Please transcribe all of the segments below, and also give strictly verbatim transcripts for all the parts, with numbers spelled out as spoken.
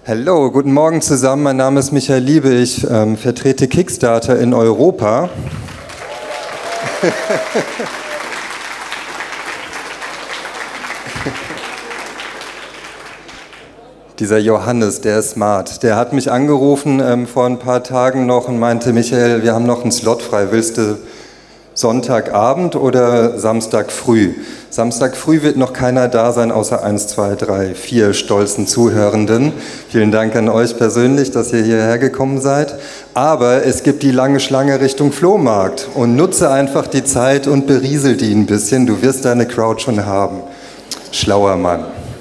Hallo, guten Morgen zusammen. Mein Name ist Michael Liebe. Ich ähm, vertrete Kickstarter in Europa. Dieser Johannes, der ist smart. Der hat mich angerufen ähm, vor ein paar Tagen noch und meinte, Michael, wir haben noch einen Slot frei. Willst du Sonntagabend oder Samstag früh? Samstag früh wird noch keiner da sein, außer eins, zwei, drei, vier stolzen Zuhörenden. Vielen Dank an euch persönlich, dass ihr hierher gekommen seid. Aber es gibt die lange Schlange Richtung Flohmarkt und nutze einfach die Zeit und beriesel die ein bisschen. Du wirst deine Crowd schon haben. Schlauer Mann.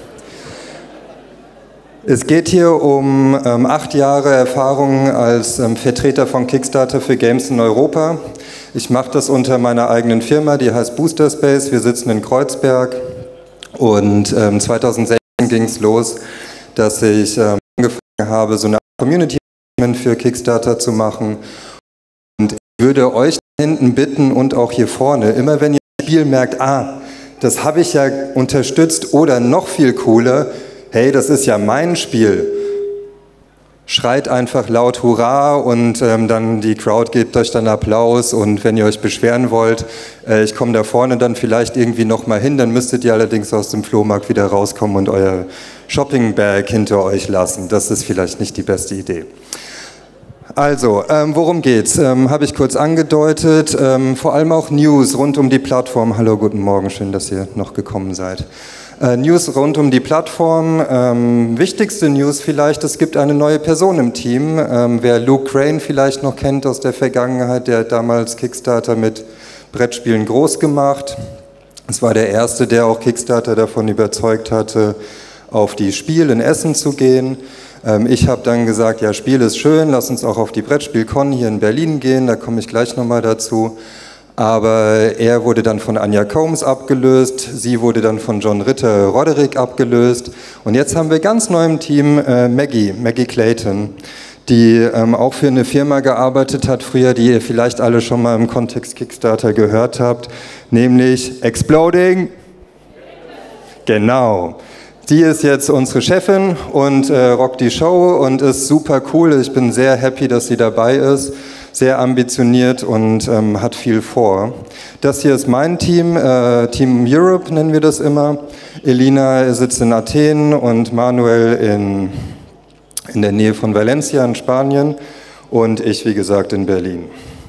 Es geht hier um ähm, acht Jahre Erfahrung als ähm, Vertreter von Kickstarter für Games in Europa. Ich mache das unter meiner eigenen Firma, die heißt Booster Space. Wir sitzen in Kreuzberg und ähm, zweitausendsechzehn ging es los, dass ich ähm, angefangen habe, so eine Community für Kickstarter zu machen. Und ich würde euch hinten bitten und auch hier vorne, immer wenn ihr ein Spiel merkt, ah, das habe ich ja unterstützt oder noch viel cooler, hey, das ist ja mein Spiel. Schreit einfach laut Hurra und ähm, dann die Crowd gibt euch dann Applaus und wenn ihr euch beschweren wollt, äh, ich komme da vorne dann vielleicht irgendwie nochmal hin, dann müsstet ihr allerdings aus dem Flohmarkt wieder rauskommen und euer Shopping-Bag hinter euch lassen. Das ist vielleicht nicht die beste Idee. Also, ähm, worum geht's? Ähm, Habe ich kurz angedeutet, ähm, vor allem auch News rund um die Plattform. Hallo, guten Morgen, schön, dass ihr noch gekommen seid. Äh, News rund um die Plattform. Ähm, wichtigste News vielleicht, es gibt eine neue Person im Team. Ähm, wer Luke Crane vielleicht noch kennt aus der Vergangenheit, der hat damals Kickstarter mit Brettspielen groß gemacht. Es war der Erste, der auch Kickstarter davon überzeugt hatte, auf die Spiel in Essen zu gehen. Ähm, ich habe dann gesagt, ja, Spiel ist schön, lass uns auch auf die Brettspielcon hier in Berlin gehen, da komme ich gleich nochmal dazu. Aber er wurde dann von Anja Combs abgelöst, sie wurde dann von John Ritter Roderick abgelöst und jetzt haben wir ganz neu im Team äh, Maggie, Maggie Clayton, die ähm, auch für eine Firma gearbeitet hat früher, die ihr vielleicht alle schon mal im Kontext Kickstarter gehört habt, nämlich Exploding. Genau. Die ist jetzt unsere Chefin und äh, rockt die Show und ist super cool. Ich bin sehr happy, dass sie dabei ist. Sehr ambitioniert und ähm, hat viel vor. Das hier ist mein Team, äh, Team Europe nennen wir das immer. Elina sitzt in Athen und Manuel in, in der Nähe von Valencia in Spanien und ich, wie gesagt, in Berlin.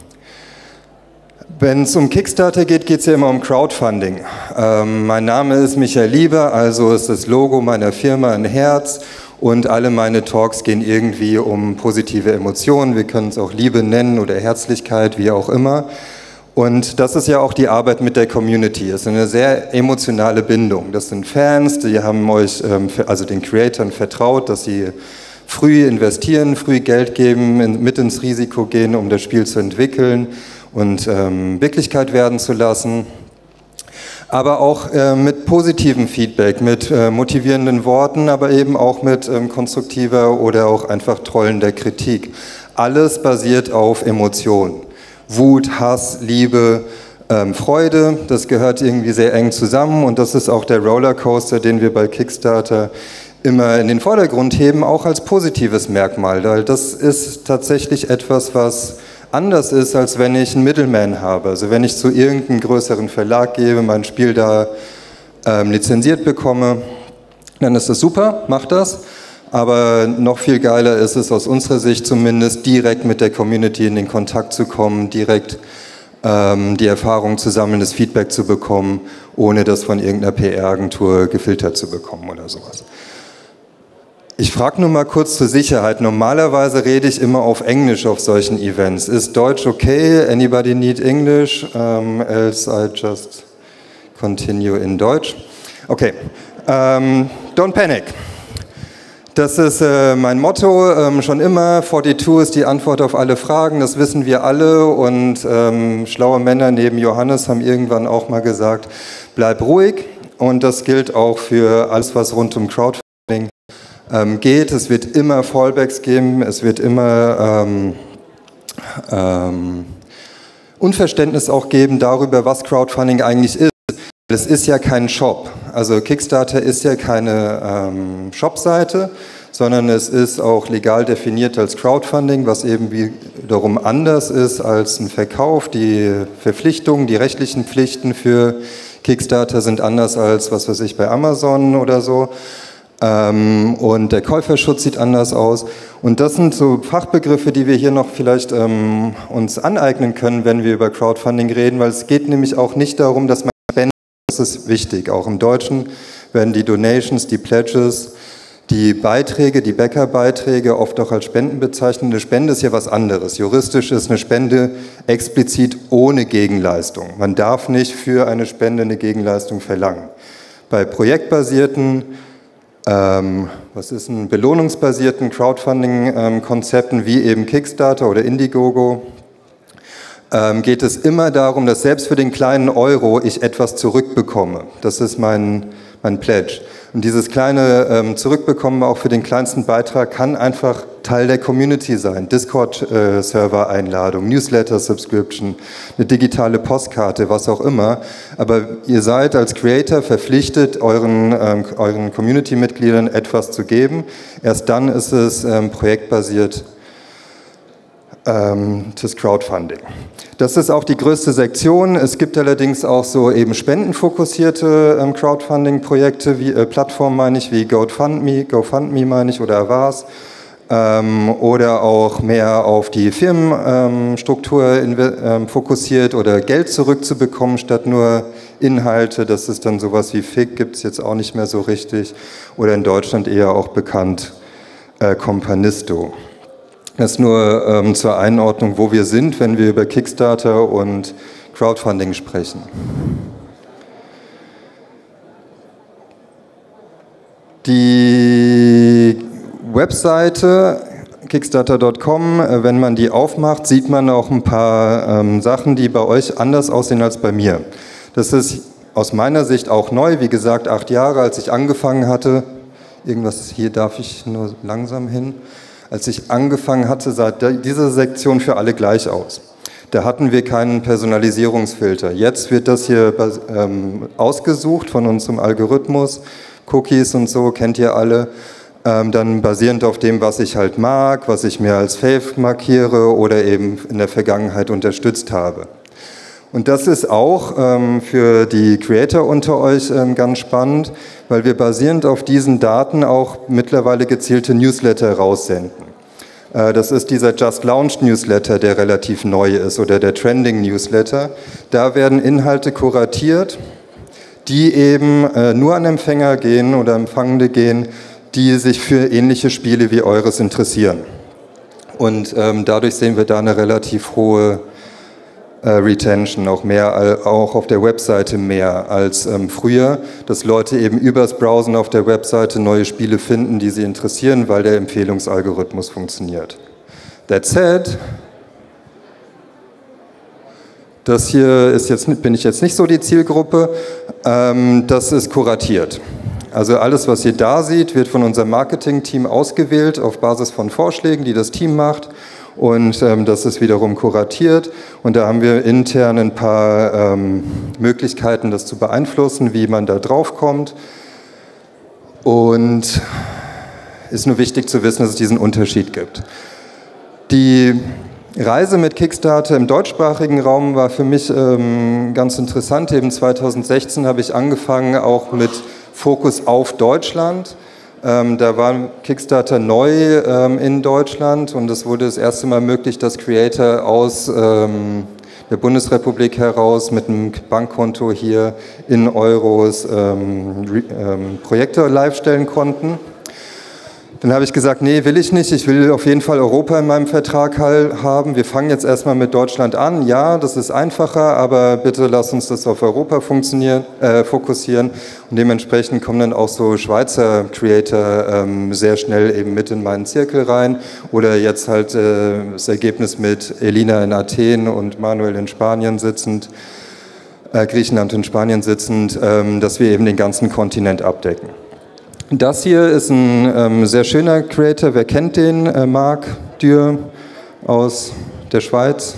Wenn es um Kickstarter geht, geht es ja immer um Crowdfunding. Ähm, mein Name ist Michael Liebe, also ist das Logo meiner Firma ein Herz. Und alle meine Talks gehen irgendwie um positive Emotionen. Wir können es auch Liebe nennen oder Herzlichkeit, wie auch immer. Und das ist ja auch die Arbeit mit der Community. Es ist eine sehr emotionale Bindung. Das sind Fans, die haben euch, also den Creatoren, vertraut, dass sie früh investieren, früh Geld geben, mit ins Risiko gehen, um das Spiel zu entwickeln und ähm, Wirklichkeit werden zu lassen. Aber auch äh, mit positivem Feedback, mit äh, motivierenden Worten, aber eben auch mit ähm, konstruktiver oder auch einfach trollender Kritik. Alles basiert auf Emotionen. Wut, Hass, Liebe, ähm, Freude, das gehört irgendwie sehr eng zusammen und das ist auch der Rollercoaster, den wir bei Kickstarter immer in den Vordergrund heben, auch als positives Merkmal, weil das ist tatsächlich etwas, was anders ist, als wenn ich einen Middleman habe. Also wenn ich zu irgendeinem größeren Verlag gebe, mein Spiel da ähm, lizenziert bekomme, dann ist das super, macht das. Aber noch viel geiler ist es aus unserer Sicht zumindest, direkt mit der Community in den Kontakt zu kommen, direkt ähm, die Erfahrung zu sammeln, das Feedback zu bekommen, ohne das von irgendeiner P R-Agentur gefiltert zu bekommen oder sowas. Ich frage nur mal kurz zur Sicherheit. Normalerweise rede ich immer auf Englisch auf solchen Events. Ist Deutsch okay? Anybody need English? Um, else I just continue in Deutsch. Okay. Um, don't panic. Das ist äh, mein Motto, ähm, schon immer. zweiundvierzig ist die Antwort auf alle Fragen, das wissen wir alle. Und ähm, schlaue Männer neben Johannes haben irgendwann auch mal gesagt, bleib ruhig. Und das gilt auch für alles, was rund um Crowdfunding Ähm, geht. Es wird immer Fallbacks geben, es wird immer ähm, ähm, Unverständnis auch geben darüber, was Crowdfunding eigentlich ist. Es ist ja kein Shop. Also Kickstarter ist ja keine ähm, Shopseite, sondern es ist auch legal definiert als Crowdfunding, was eben wiederum anders ist als ein Verkauf. Die Verpflichtungen, die rechtlichen Pflichten für Kickstarter sind anders als, was weiß ich, bei Amazon oder so. Ähm, und der Käuferschutz sieht anders aus. Und das sind so Fachbegriffe, die wir hier noch vielleicht ähm, uns aneignen können, wenn wir über Crowdfunding reden, weil es geht nämlich auch nicht darum, dass man spendet. Das ist wichtig. Auch im Deutschen werden die Donations, die Pledges, die Beiträge, die Bäckerbeiträge oft auch als Spenden bezeichnet. Eine Spende ist ja was anderes. Juristisch ist eine Spende explizit ohne Gegenleistung. Man darf nicht für eine Spende eine Gegenleistung verlangen. Bei projektbasierten Ähm, was ist ein belohnungsbasierten Crowdfunding-Konzepten wie eben Kickstarter oder Indiegogo, ähm, geht es immer darum, dass selbst für den kleinen Euro ich etwas zurückbekomme. Das ist mein, mein Pledge. Und dieses kleine ähm, Zurückbekommen auch für den kleinsten Beitrag kann einfach Teil der Community sein. Discord-Server-Einladung, Newsletter-Subscription, eine digitale Postkarte, was auch immer. Aber ihr seid als Creator verpflichtet, euren, ähm, euren Community-Mitgliedern etwas zu geben. Erst dann ist es ähm, projektbasiert ähm, das Crowdfunding. Das ist auch die größte Sektion. Es gibt allerdings auch so eben spendenfokussierte ähm, Crowdfunding-Projekte, wie äh, Plattformen meine ich, wie GoFundMe, GoFundMe meine ich, oder Avars. Ähm, oder auch mehr auf die Firmenstruktur ähm, ähm, fokussiert oder Geld zurückzubekommen statt nur Inhalte. Das ist dann sowas wie F I G, gibt es jetzt auch nicht mehr so richtig. Oder in Deutschland eher auch bekannt äh, Companisto. Das nur ähm, zur Einordnung, wo wir sind, wenn wir über Kickstarter und Crowdfunding sprechen. Die Webseite kickstarter Punkt com, wenn man die aufmacht, sieht man auch ein paar ähm, Sachen, die bei euch anders aussehen als bei mir. Das ist aus meiner Sicht auch neu. Wie gesagt, acht Jahre, als ich angefangen hatte. Irgendwas, hier darf ich nur langsam hin. Als ich angefangen hatte, sah diese Sektion für alle gleich aus. Da hatten wir keinen Personalisierungsfilter. Jetzt wird das hier ähm, ausgesucht von unserem Algorithmus. Cookies und so, kennt ihr alle. Ähm, dann basierend auf dem, was ich halt mag, was ich mir als Fave markiere oder eben in der Vergangenheit unterstützt habe. Und das ist auch ähm, für die Creator unter euch ähm, ganz spannend, weil wir basierend auf diesen Daten auch mittlerweile gezielte Newsletter raussenden. Äh, das ist dieser Just Launched Newsletter, der relativ neu ist, oder der Trending Newsletter. Da werden Inhalte kuratiert, die eben äh, nur an Empfänger gehen oder Empfangende gehen, die sich für ähnliche Spiele wie eures interessieren. Und ähm, dadurch sehen wir da eine relativ hohe äh, Retention, auch mehr, auch auf der Webseite mehr als ähm, früher, dass Leute eben übers Browsen auf der Webseite neue Spiele finden, die sie interessieren, weil der Empfehlungsalgorithmus funktioniert. That said, das hier ist jetzt, bin ich jetzt nicht so die Zielgruppe, ähm, das ist kuratiert. Also alles, was ihr da seht, wird von unserem Marketing-Team ausgewählt auf Basis von Vorschlägen, die das Team macht. Und ähm, das ist wiederum kuratiert. Und da haben wir intern ein paar ähm, Möglichkeiten, das zu beeinflussen, wie man da drauf kommt. Und ist nur wichtig zu wissen, dass es diesen Unterschied gibt. Die Reise mit Kickstarter im deutschsprachigen Raum war für mich ähm, ganz interessant. Eben zweitausendsechzehn habe ich angefangen, auch mit Fokus auf Deutschland. Ähm, da war Kickstarter neu ähm, in Deutschland und es wurde das erste Mal möglich, dass Creator aus ähm, der Bundesrepublik heraus mit einem Bankkonto hier in Euros ähm, ähm, Projekte live stellen konnten. Dann habe ich gesagt, nee, will ich nicht. Ich will auf jeden Fall Europa in meinem Vertrag haben. Wir fangen jetzt erstmal mit Deutschland an. Ja, das ist einfacher, aber bitte lass uns das auf Europa funktionieren, äh, fokussieren. Und dementsprechend kommen dann auch so Schweizer Creator ähm, sehr schnell eben mit in meinen Zirkel rein. Oder jetzt halt äh, das Ergebnis mit Elina in Athen und Manuel in Spanien sitzend, äh, Griechenland und Spanien sitzend, ähm, dass wir eben den ganzen Kontinent abdecken. Das hier ist ein ähm, sehr schöner Creator, wer kennt den? Äh, Marc Dürr aus der Schweiz.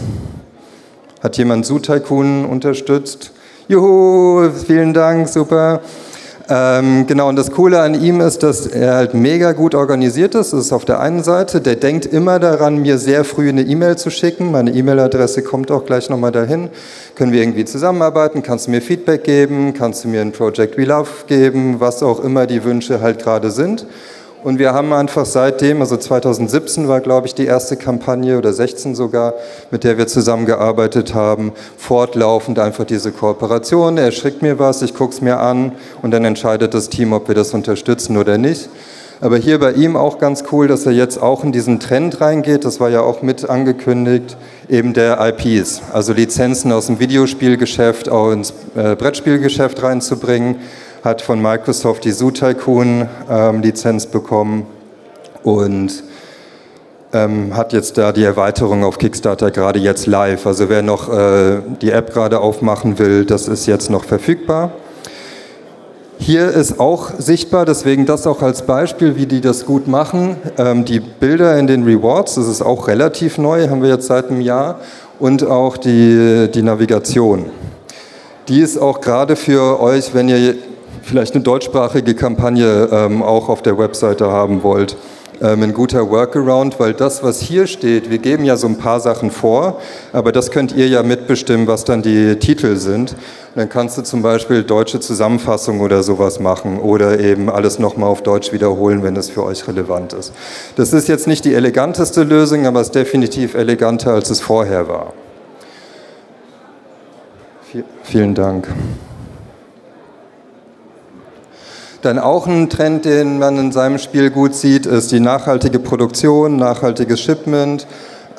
Hat jemand Zoo Tycoon unterstützt? Juhu, vielen Dank, super. Ähm, genau, und das Coole an ihm ist, dass er halt mega gut organisiert ist. Das ist auf der einen Seite. Der denkt immer daran, mir sehr früh eine E-Mail zu schicken. Meine E-Mail-Adresse kommt auch gleich nochmal dahin. Können wir irgendwie zusammenarbeiten? Kannst du mir Feedback geben? Kannst du mir ein Project We Love geben? Was auch immer die Wünsche halt gerade sind. Und wir haben einfach seitdem, also zweitausendsiebzehn war, glaube ich, die erste Kampagne oder sechzehn sogar, mit der wir zusammengearbeitet haben, fortlaufend einfach diese Kooperation. Er schickt mir was, ich gucke es mir an und dann entscheidet das Team, ob wir das unterstützen oder nicht. Aber hier bei ihm auch ganz cool, dass er jetzt auch in diesen Trend reingeht, das war ja auch mit angekündigt, eben der I Ps, also Lizenzen aus dem Videospielgeschäft auch ins äh, Brettspielgeschäft reinzubringen. Hat von Microsoft die Zoo Tycoon ähm, Lizenz bekommen und ähm, hat jetzt da die Erweiterung auf Kickstarter gerade jetzt live. Also wer noch äh, die App gerade aufmachen will, das ist jetzt noch verfügbar. Hier ist auch sichtbar, deswegen das auch als Beispiel, wie die das gut machen. Ähm, die Bilder in den Rewards, das ist auch relativ neu, haben wir jetzt seit einem Jahr, und auch die, die Navigation. Die ist auch gerade für euch, wenn ihr vielleicht eine deutschsprachige Kampagne ähm, auch auf der Webseite haben wollt, ähm, ein guter Workaround, weil das, was hier steht, wir geben ja so ein paar Sachen vor, aber das könnt ihr ja mitbestimmen, was dann die Titel sind. Und dann kannst du zum Beispiel deutsche Zusammenfassung oder sowas machen oder eben alles nochmal auf Deutsch wiederholen, wenn es für euch relevant ist. Das ist jetzt nicht die eleganteste Lösung, aber es ist definitiv eleganter, als es vorher war. Vielen Dank. Dann auch ein Trend, den man in seinem Spiel gut sieht, ist die nachhaltige Produktion, nachhaltiges Shipment.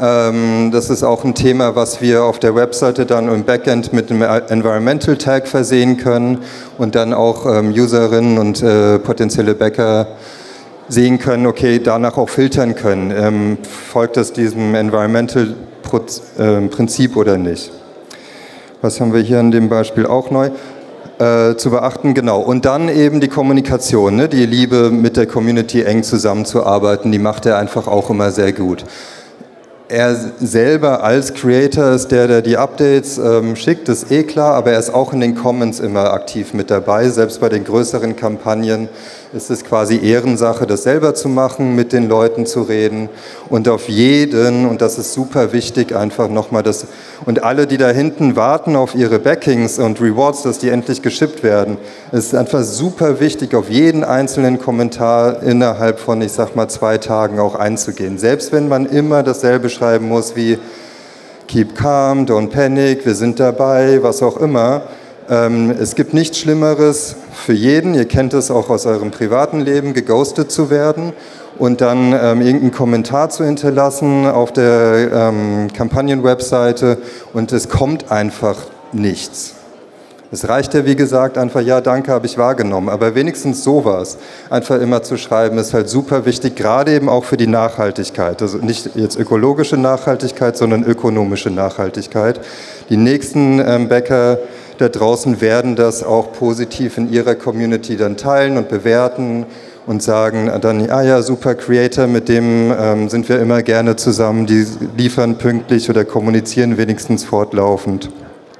Das ist auch ein Thema, was wir auf der Webseite dann im Backend mit dem Environmental Tag versehen können und dann auch Userinnen und potenzielle Bäcker sehen können, okay, danach auch filtern können. Folgt das diesem Environmental Prinzip oder nicht? Was haben wir hier in dem Beispiel auch neu? Äh, zu beachten, genau. Und dann eben die Kommunikation, ne? Die Liebe, mit der Community eng zusammenzuarbeiten, die macht er einfach auch immer sehr gut. Er selber als Creator ist der, der die Updates ähm, schickt, ist eh klar, aber er ist auch in den Comments immer aktiv mit dabei. Selbst bei den größeren Kampagnen ist es quasi Ehrensache, das selber zu machen, mit den Leuten zu reden und auf jeden, und das ist super wichtig, einfach nochmal das, und alle, die da hinten warten auf ihre Backings und Rewards, dass die endlich geschippt werden, es ist einfach super wichtig, auf jeden einzelnen Kommentar innerhalb von, ich sag mal, zwei Tagen auch einzugehen. Selbst wenn man immer dasselbe schreiben muss wie Keep calm, don't panic, wir sind dabei, was auch immer. Ähm, es gibt nichts Schlimmeres für jeden, ihr kennt es auch aus eurem privaten Leben, geghostet zu werden und dann ähm, irgendeinen Kommentar zu hinterlassen auf der ähm, Kampagnen-Webseite und es kommt einfach nichts. Es reicht ja, wie gesagt, einfach, ja, danke, habe ich wahrgenommen. Aber wenigstens sowas, einfach immer zu schreiben, ist halt super wichtig, gerade eben auch für die Nachhaltigkeit. Also nicht jetzt ökologische Nachhaltigkeit, sondern ökonomische Nachhaltigkeit. Die nächsten ähm, Bäcker da draußen werden das auch positiv in ihrer Community dann teilen und bewerten und sagen dann, ah ja, super Creator, mit dem ähm, sind wir immer gerne zusammen, die liefern pünktlich oder kommunizieren wenigstens fortlaufend.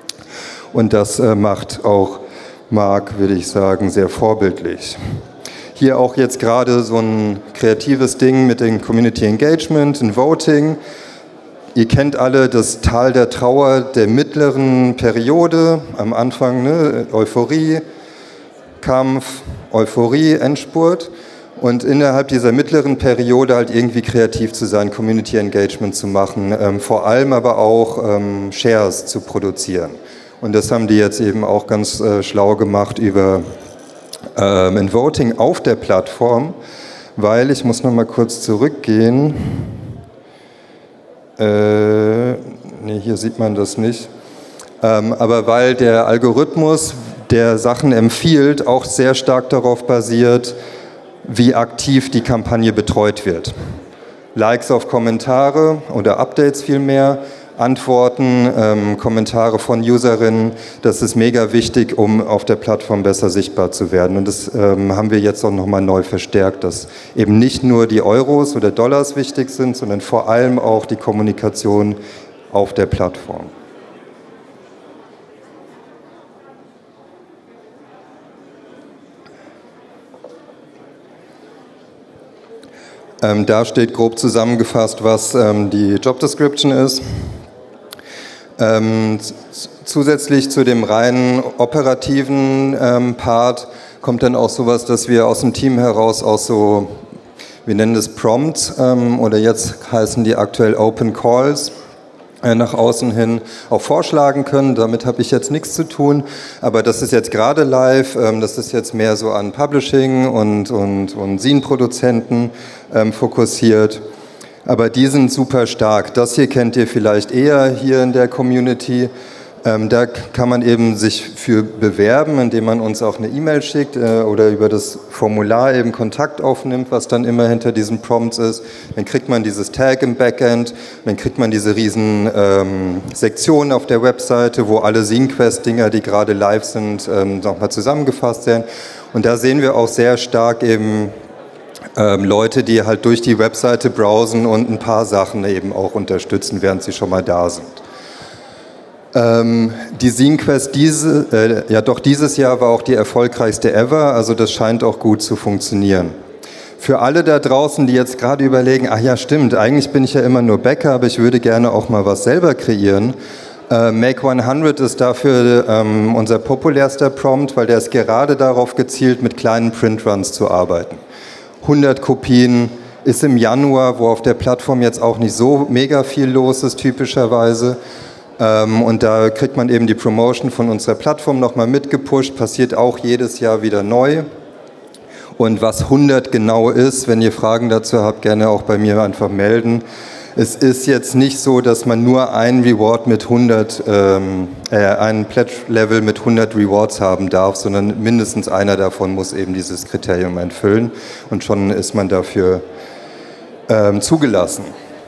Und das äh, macht auch Marc, würde ich sagen, sehr vorbildlich. Hier auch jetzt gerade so ein kreatives Ding mit dem Community Engagement, ein Voting. Ihr kennt alle das Tal der Trauer der mittleren Periode, am Anfang ne, Euphorie, Kampf, Euphorie, Endspurt. Und innerhalb dieser mittleren Periode halt irgendwie kreativ zu sein, Community Engagement zu machen, ähm, vor allem aber auch ähm, Shares zu produzieren. Und das haben die jetzt eben auch ganz äh, schlau gemacht über ähm, ein Voting auf der Plattform, weil, ich muss noch mal kurz zurückgehen, äh, nee, hier sieht man das nicht, ähm, aber weil der Algorithmus, der Sachen empfiehlt, auch sehr stark darauf basiert, wie aktiv die Kampagne betreut wird. Likes auf Kommentare oder Updates vielmehr, Antworten, ähm, Kommentare von Userinnen, das ist mega wichtig, um auf der Plattform besser sichtbar zu werden. Und das ähm, haben wir jetzt auch nochmal neu verstärkt, dass eben nicht nur die Euros oder Dollars wichtig sind, sondern vor allem auch die Kommunikation auf der Plattform. Ähm, da steht grob zusammengefasst, was ähm, die Job Description ist. Ähm, zusätzlich zu dem rein operativen ähm, Part kommt dann auch sowas, dass wir aus dem Team heraus auch so, wir nennen das Prompts ähm, oder jetzt heißen die aktuell Open Calls, äh, nach außen hin auch vorschlagen können. Damit habe ich jetzt nichts zu tun, aber das ist jetzt gerade live, ähm, das ist jetzt mehr so an Publishing und, und, und Zine-Produzenten ähm, fokussiert. Aber die sind super stark. Das hier kennt ihr vielleicht eher hier in der Community. Ähm, da kann man eben sich für bewerben, indem man uns auch eine E-Mail schickt äh, oder über das Formular eben Kontakt aufnimmt, was dann immer hinter diesen Prompts ist. Dann kriegt man dieses Tag im Backend, dann kriegt man diese riesen ähm, Sektionen auf der Webseite, wo alle ZineQuest-Dinger, die gerade live sind, ähm, nochmal zusammengefasst werden. Und da sehen wir auch sehr stark eben ähm, Leute, die halt durch die Webseite browsen und ein paar Sachen eben auch unterstützen, während sie schon mal da sind. Ähm, die ZineQuest diese, äh, ja doch dieses Jahr war auch die erfolgreichste ever, also das scheint auch gut zu funktionieren. Für alle da draußen, die jetzt gerade überlegen, ach ja stimmt, eigentlich bin ich ja immer nur Bäcker, aber ich würde gerne auch mal was selber kreieren. Äh, Make hundert ist dafür ähm, unser populärster Prompt, weil der ist gerade darauf gezielt, mit kleinen Printruns zu arbeiten. hundert Kopien ist im Januar, wo auf der Plattform jetzt auch nicht so mega viel los ist typischerweise. Und da kriegt man eben die Promotion von unserer Plattform nochmal mitgepusht, passiert auch jedes Jahr wieder neu. Und was hundert genau ist, wenn ihr Fragen dazu habt, gerne auch bei mir einfach melden. Es ist jetzt nicht so, dass man nur ein Reward mit hundert, ähm, äh, ein Pledge-Level mit hundert Rewards haben darf, sondern mindestens einer davon muss eben dieses Kriterium erfüllen. Und schon ist man dafür ähm, zugelassen.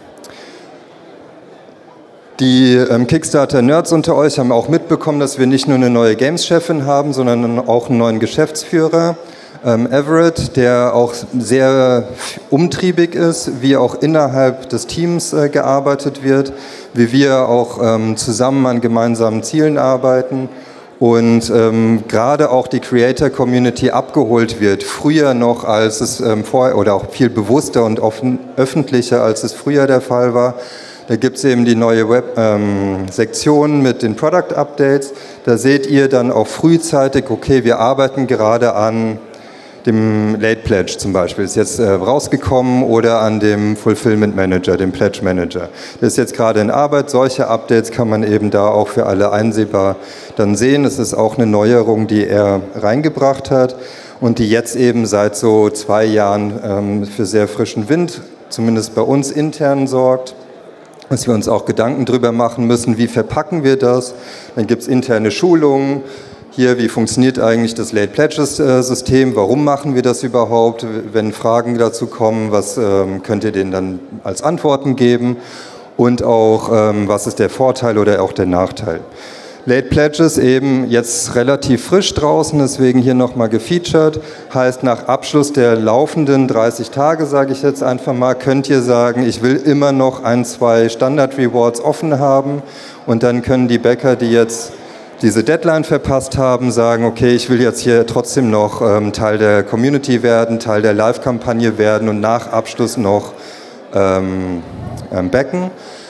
Die ähm, Kickstarter-Nerds unter euch haben auch mitbekommen, dass wir nicht nur eine neue Games-Chefin haben, sondern auch einen neuen Geschäftsführer, ähm, Everett, der auch sehr umtriebig ist, wie auch innerhalb des Teams äh, gearbeitet wird, wie wir auch ähm, zusammen an gemeinsamen Zielen arbeiten und ähm, gerade auch die Creator-Community abgeholt wird, früher noch als es ähm, vorher oder auch viel bewusster und offen, öffentlicher als es früher der Fall war. Da gibt es eben die neue Web-Sektion ähm, mit den Product Updates. Da seht ihr dann auch frühzeitig, okay, wir arbeiten gerade an dem Late Pledge zum Beispiel, ist jetzt äh, rausgekommen, oder an dem Fulfillment Manager, dem Pledge Manager. Das ist jetzt gerade in Arbeit. Solche Updates kann man eben da auch für alle einsehbar dann sehen. Das ist auch eine Neuerung, die er reingebracht hat und die jetzt eben seit so zwei Jahren ähm, für sehr frischen Wind, zumindest bei uns intern, sorgt. Dass wir uns auch Gedanken darüber machen müssen, wie verpacken wir das. Dann gibt es interne Schulungen. Hier, wie funktioniert eigentlich das Late Pledges-System? Warum machen wir das überhaupt? Wenn Fragen dazu kommen, was ähm, könnt ihr denen dann als Antworten geben? Und auch, ähm, was ist der Vorteil oder auch der Nachteil? Late Pledges eben jetzt relativ frisch draußen, deswegen hier nochmal gefeatured. Heißt, nach Abschluss der laufenden dreißig Tage, sage ich jetzt einfach mal, könnt ihr sagen, ich will immer noch ein, zwei Standard-Rewards offen haben. Und dann können die Bäcker, die jetzt diese Deadline verpasst haben, sagen, okay, ich will jetzt hier trotzdem noch ähm, Teil der Community werden, Teil der Live-Kampagne werden und nach Abschluss noch ähm, ähm, backen.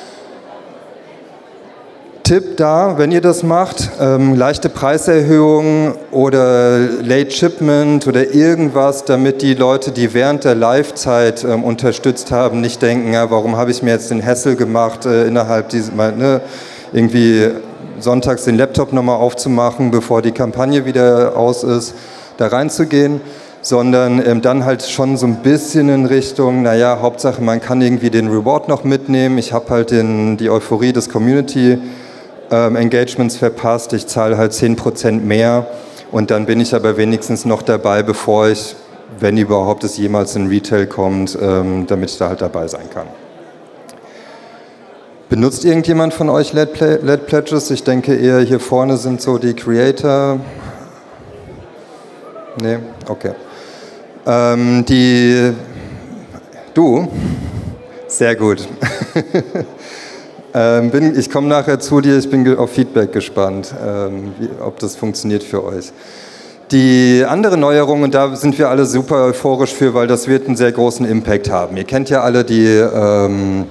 Tipp da, wenn ihr das macht, ähm, leichte Preiserhöhungen oder Late Shipment oder irgendwas, damit die Leute, die während der Live-Zeit ähm, unterstützt haben, nicht denken, ja, warum habe ich mir jetzt den Hassel gemacht, äh, innerhalb dieses, ne, irgendwie sonntags den Laptop nochmal aufzumachen, bevor die Kampagne wieder aus ist, da reinzugehen, sondern ähm, dann halt schon so ein bisschen in Richtung, naja, Hauptsache man kann irgendwie den Reward noch mitnehmen, ich habe halt den, die Euphorie des Community ähm, Engagements verpasst, ich zahle halt zehn Prozent mehr und dann bin ich aber wenigstens noch dabei, bevor ich, wenn überhaupt es jemals in Retail kommt, ähm, damit ich da halt dabei sein kann. Benutzt irgendjemand von euch Late Pledges? Ich denke eher hier vorne sind so die Creator. Nee? Okay. Ähm, die... Du? Sehr gut. ähm, bin, ich komme nachher zu dir, ich bin auf Feedback gespannt, ähm, wie, ob das funktioniert für euch. Die andere Neuerung, und da sind wir alle super euphorisch für, weil das wird einen sehr großen Impact haben. Ihr kennt ja alle die ähm,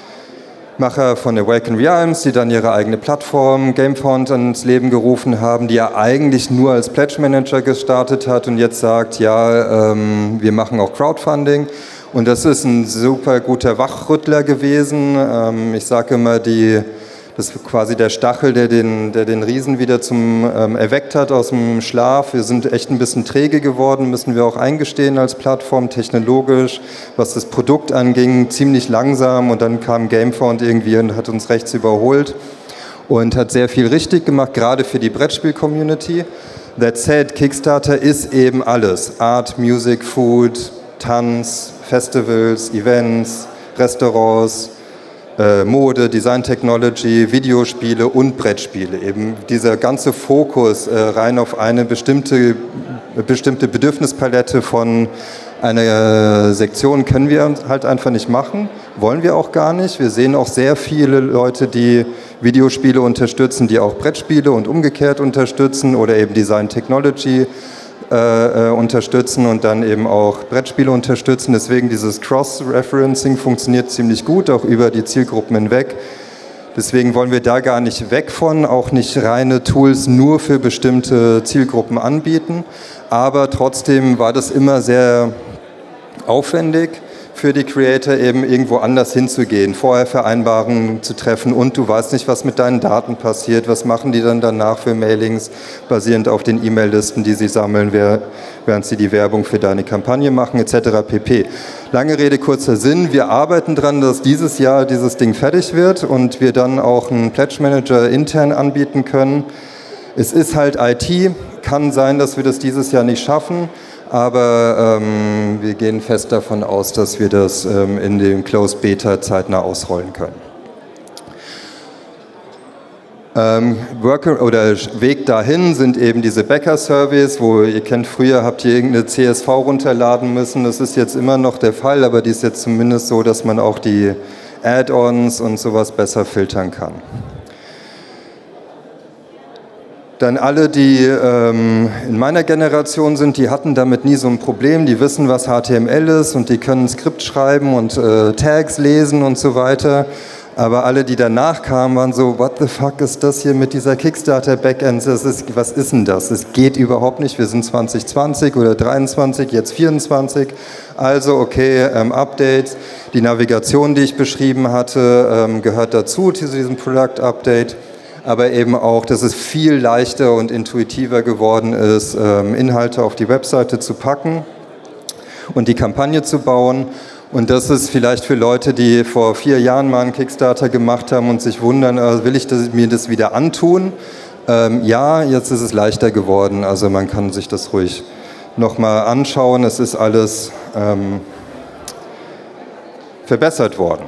Macher von Awaken Realms, die dann ihre eigene Plattform Gamefound ins Leben gerufen haben, die ja eigentlich nur als Pledge Manager gestartet hat und jetzt sagt, ja, ähm, wir machen auch Crowdfunding. Und das ist ein super guter Wachrüttler gewesen. Ähm, ich sage immer, die, das ist quasi der Stachel, der den, der den Riesen wieder zum ähm, erweckt hat aus dem Schlaf. Wir sind echt ein bisschen träge geworden, müssen wir auch eingestehen als Plattform, technologisch, was das Produkt anging, ziemlich langsam. Und dann kam Gamefound irgendwie und hat uns rechts überholt und hat sehr viel richtig gemacht, gerade für die Brettspiel-Community. That said, Kickstarter ist eben alles. Art, Music, Food, Tanz, Festivals, Events, Restaurants, äh, Mode, Design Technology, Videospiele und Brettspiele. Eben dieser ganze Fokus äh, rein auf eine bestimmte, bestimmte Bedürfnispalette von einer Sektion können wir halt einfach nicht machen, wollen wir auch gar nicht. Wir sehen auch sehr viele Leute, die Videospiele unterstützen, die auch Brettspiele und umgekehrt unterstützen oder eben Design Technology Äh, unterstützen und dann eben auch Brettspiele unterstützen. Deswegen dieses Cross-Referencing funktioniert ziemlich gut, auch über die Zielgruppen hinweg. Deswegen wollen wir da gar nicht weg von, auch nicht reine Tools nur für bestimmte Zielgruppen anbieten. Aber trotzdem war das immer sehr aufwendig für die Creator, eben irgendwo anders hinzugehen, vorher Vereinbarungen zu treffen und du weißt nicht, was mit deinen Daten passiert, was machen die dann danach für Mailings, basierend auf den E-Mail-Listen, die sie sammeln, während sie die Werbung für deine Kampagne machen, et cetera pp. Lange Rede, kurzer Sinn, wir arbeiten daran, dass dieses Jahr dieses Ding fertig wird und wir dann auch einen Pledge Manager intern anbieten können. Es ist halt I T, kann sein, dass wir das dieses Jahr nicht schaffen, aber ähm, wir gehen fest davon aus, dass wir das ähm, in dem Closed Beta zeitnah ausrollen können. Ähm, Worker oder Weg dahin sind eben diese Bäcker-Surveys, wo ihr kennt, früher habt ihr irgendeine C S V runterladen müssen. Das ist jetzt immer noch der Fall, aber die ist jetzt zumindest so, dass man auch die Add-ons und sowas besser filtern kann. Dann alle, die ähm, in meiner Generation sind, die hatten damit nie so ein Problem. Die wissen, was H T M L ist und die können Skript schreiben und äh, Tags lesen und so weiter. Aber alle, die danach kamen, waren so, what the fuck ist das hier mit dieser Kickstarter-Backend? Das ist, was ist denn das? Es geht überhaupt nicht. Wir sind zwanzig zwanzig oder dreiundzwanzig, jetzt vierundzwanzig. Also okay, ähm, Updates. Die Navigation, die ich beschrieben hatte, ähm, gehört dazu, zu diesem Product-Update. Aber eben auch, dass es viel leichter und intuitiver geworden ist, Inhalte auf die Webseite zu packen und die Kampagne zu bauen. Und das ist vielleicht für Leute, die vor vier Jahren mal einen Kickstarter gemacht haben und sich wundern, will ich das, mir das wieder antun? Ähm, ja, jetzt ist es leichter geworden. Also man kann sich das ruhig nochmal anschauen. Es ist alles ähm, verbessert worden.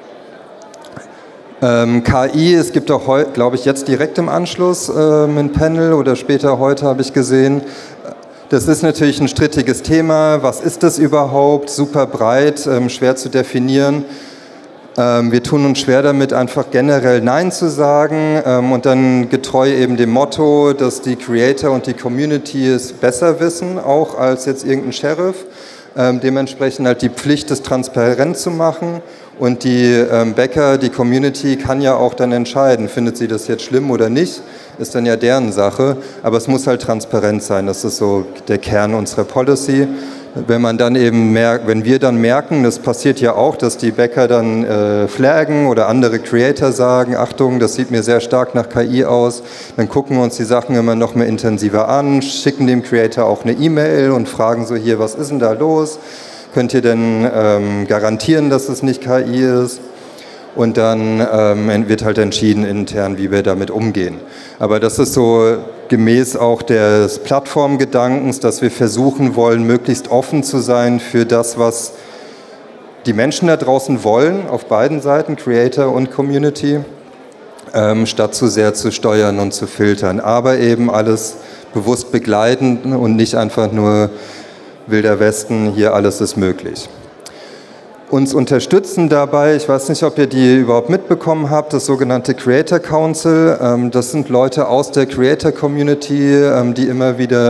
Ähm, K I, es gibt auch, glaube ich, jetzt direkt im Anschluss ähm, ein Panel oder später heute habe ich gesehen. Das ist natürlich ein strittiges Thema. Was ist das überhaupt? Super breit, ähm, schwer zu definieren. Ähm, wir tun uns schwer damit, einfach generell Nein zu sagen ähm, und dann getreu eben dem Motto, dass die Creator und die Community es besser wissen, auch als jetzt irgendein Sheriff. Ähm, dementsprechend halt die Pflicht, das transparent zu machen. Und die ähm, Bäcker, die Community kann ja auch dann entscheiden, findet sie das jetzt schlimm oder nicht, ist dann ja deren Sache. Aber es muss halt transparent sein, das ist so der Kern unserer Policy. Wenn man dann eben merkt, wenn wir dann merken, das passiert ja auch, dass die Bäcker dann äh, flaggen oder andere Creator sagen, Achtung, das sieht mir sehr stark nach K I aus, dann gucken wir uns die Sachen immer noch mehr intensiver an, schicken dem Creator auch eine E-Mail und fragen so hier, was ist denn da los? Könnt ihr denn ähm, garantieren, dass es nicht K I ist? Und dann ähm, wird halt entschieden intern, wie wir damit umgehen. Aber das ist so gemäß auch des Plattformgedankens, dass wir versuchen wollen, möglichst offen zu sein für das, was die Menschen da draußen wollen, auf beiden Seiten, Creator und Community, ähm, statt zu sehr zu steuern und zu filtern. Aber eben alles bewusst begleiten und nicht einfach nur Wilder Westen, hier alles ist möglich. Uns unterstützen dabei, ich weiß nicht, ob ihr die überhaupt mitbekommen habt, das sogenannte Creator Council. Das sind Leute aus der Creator Community, die immer wieder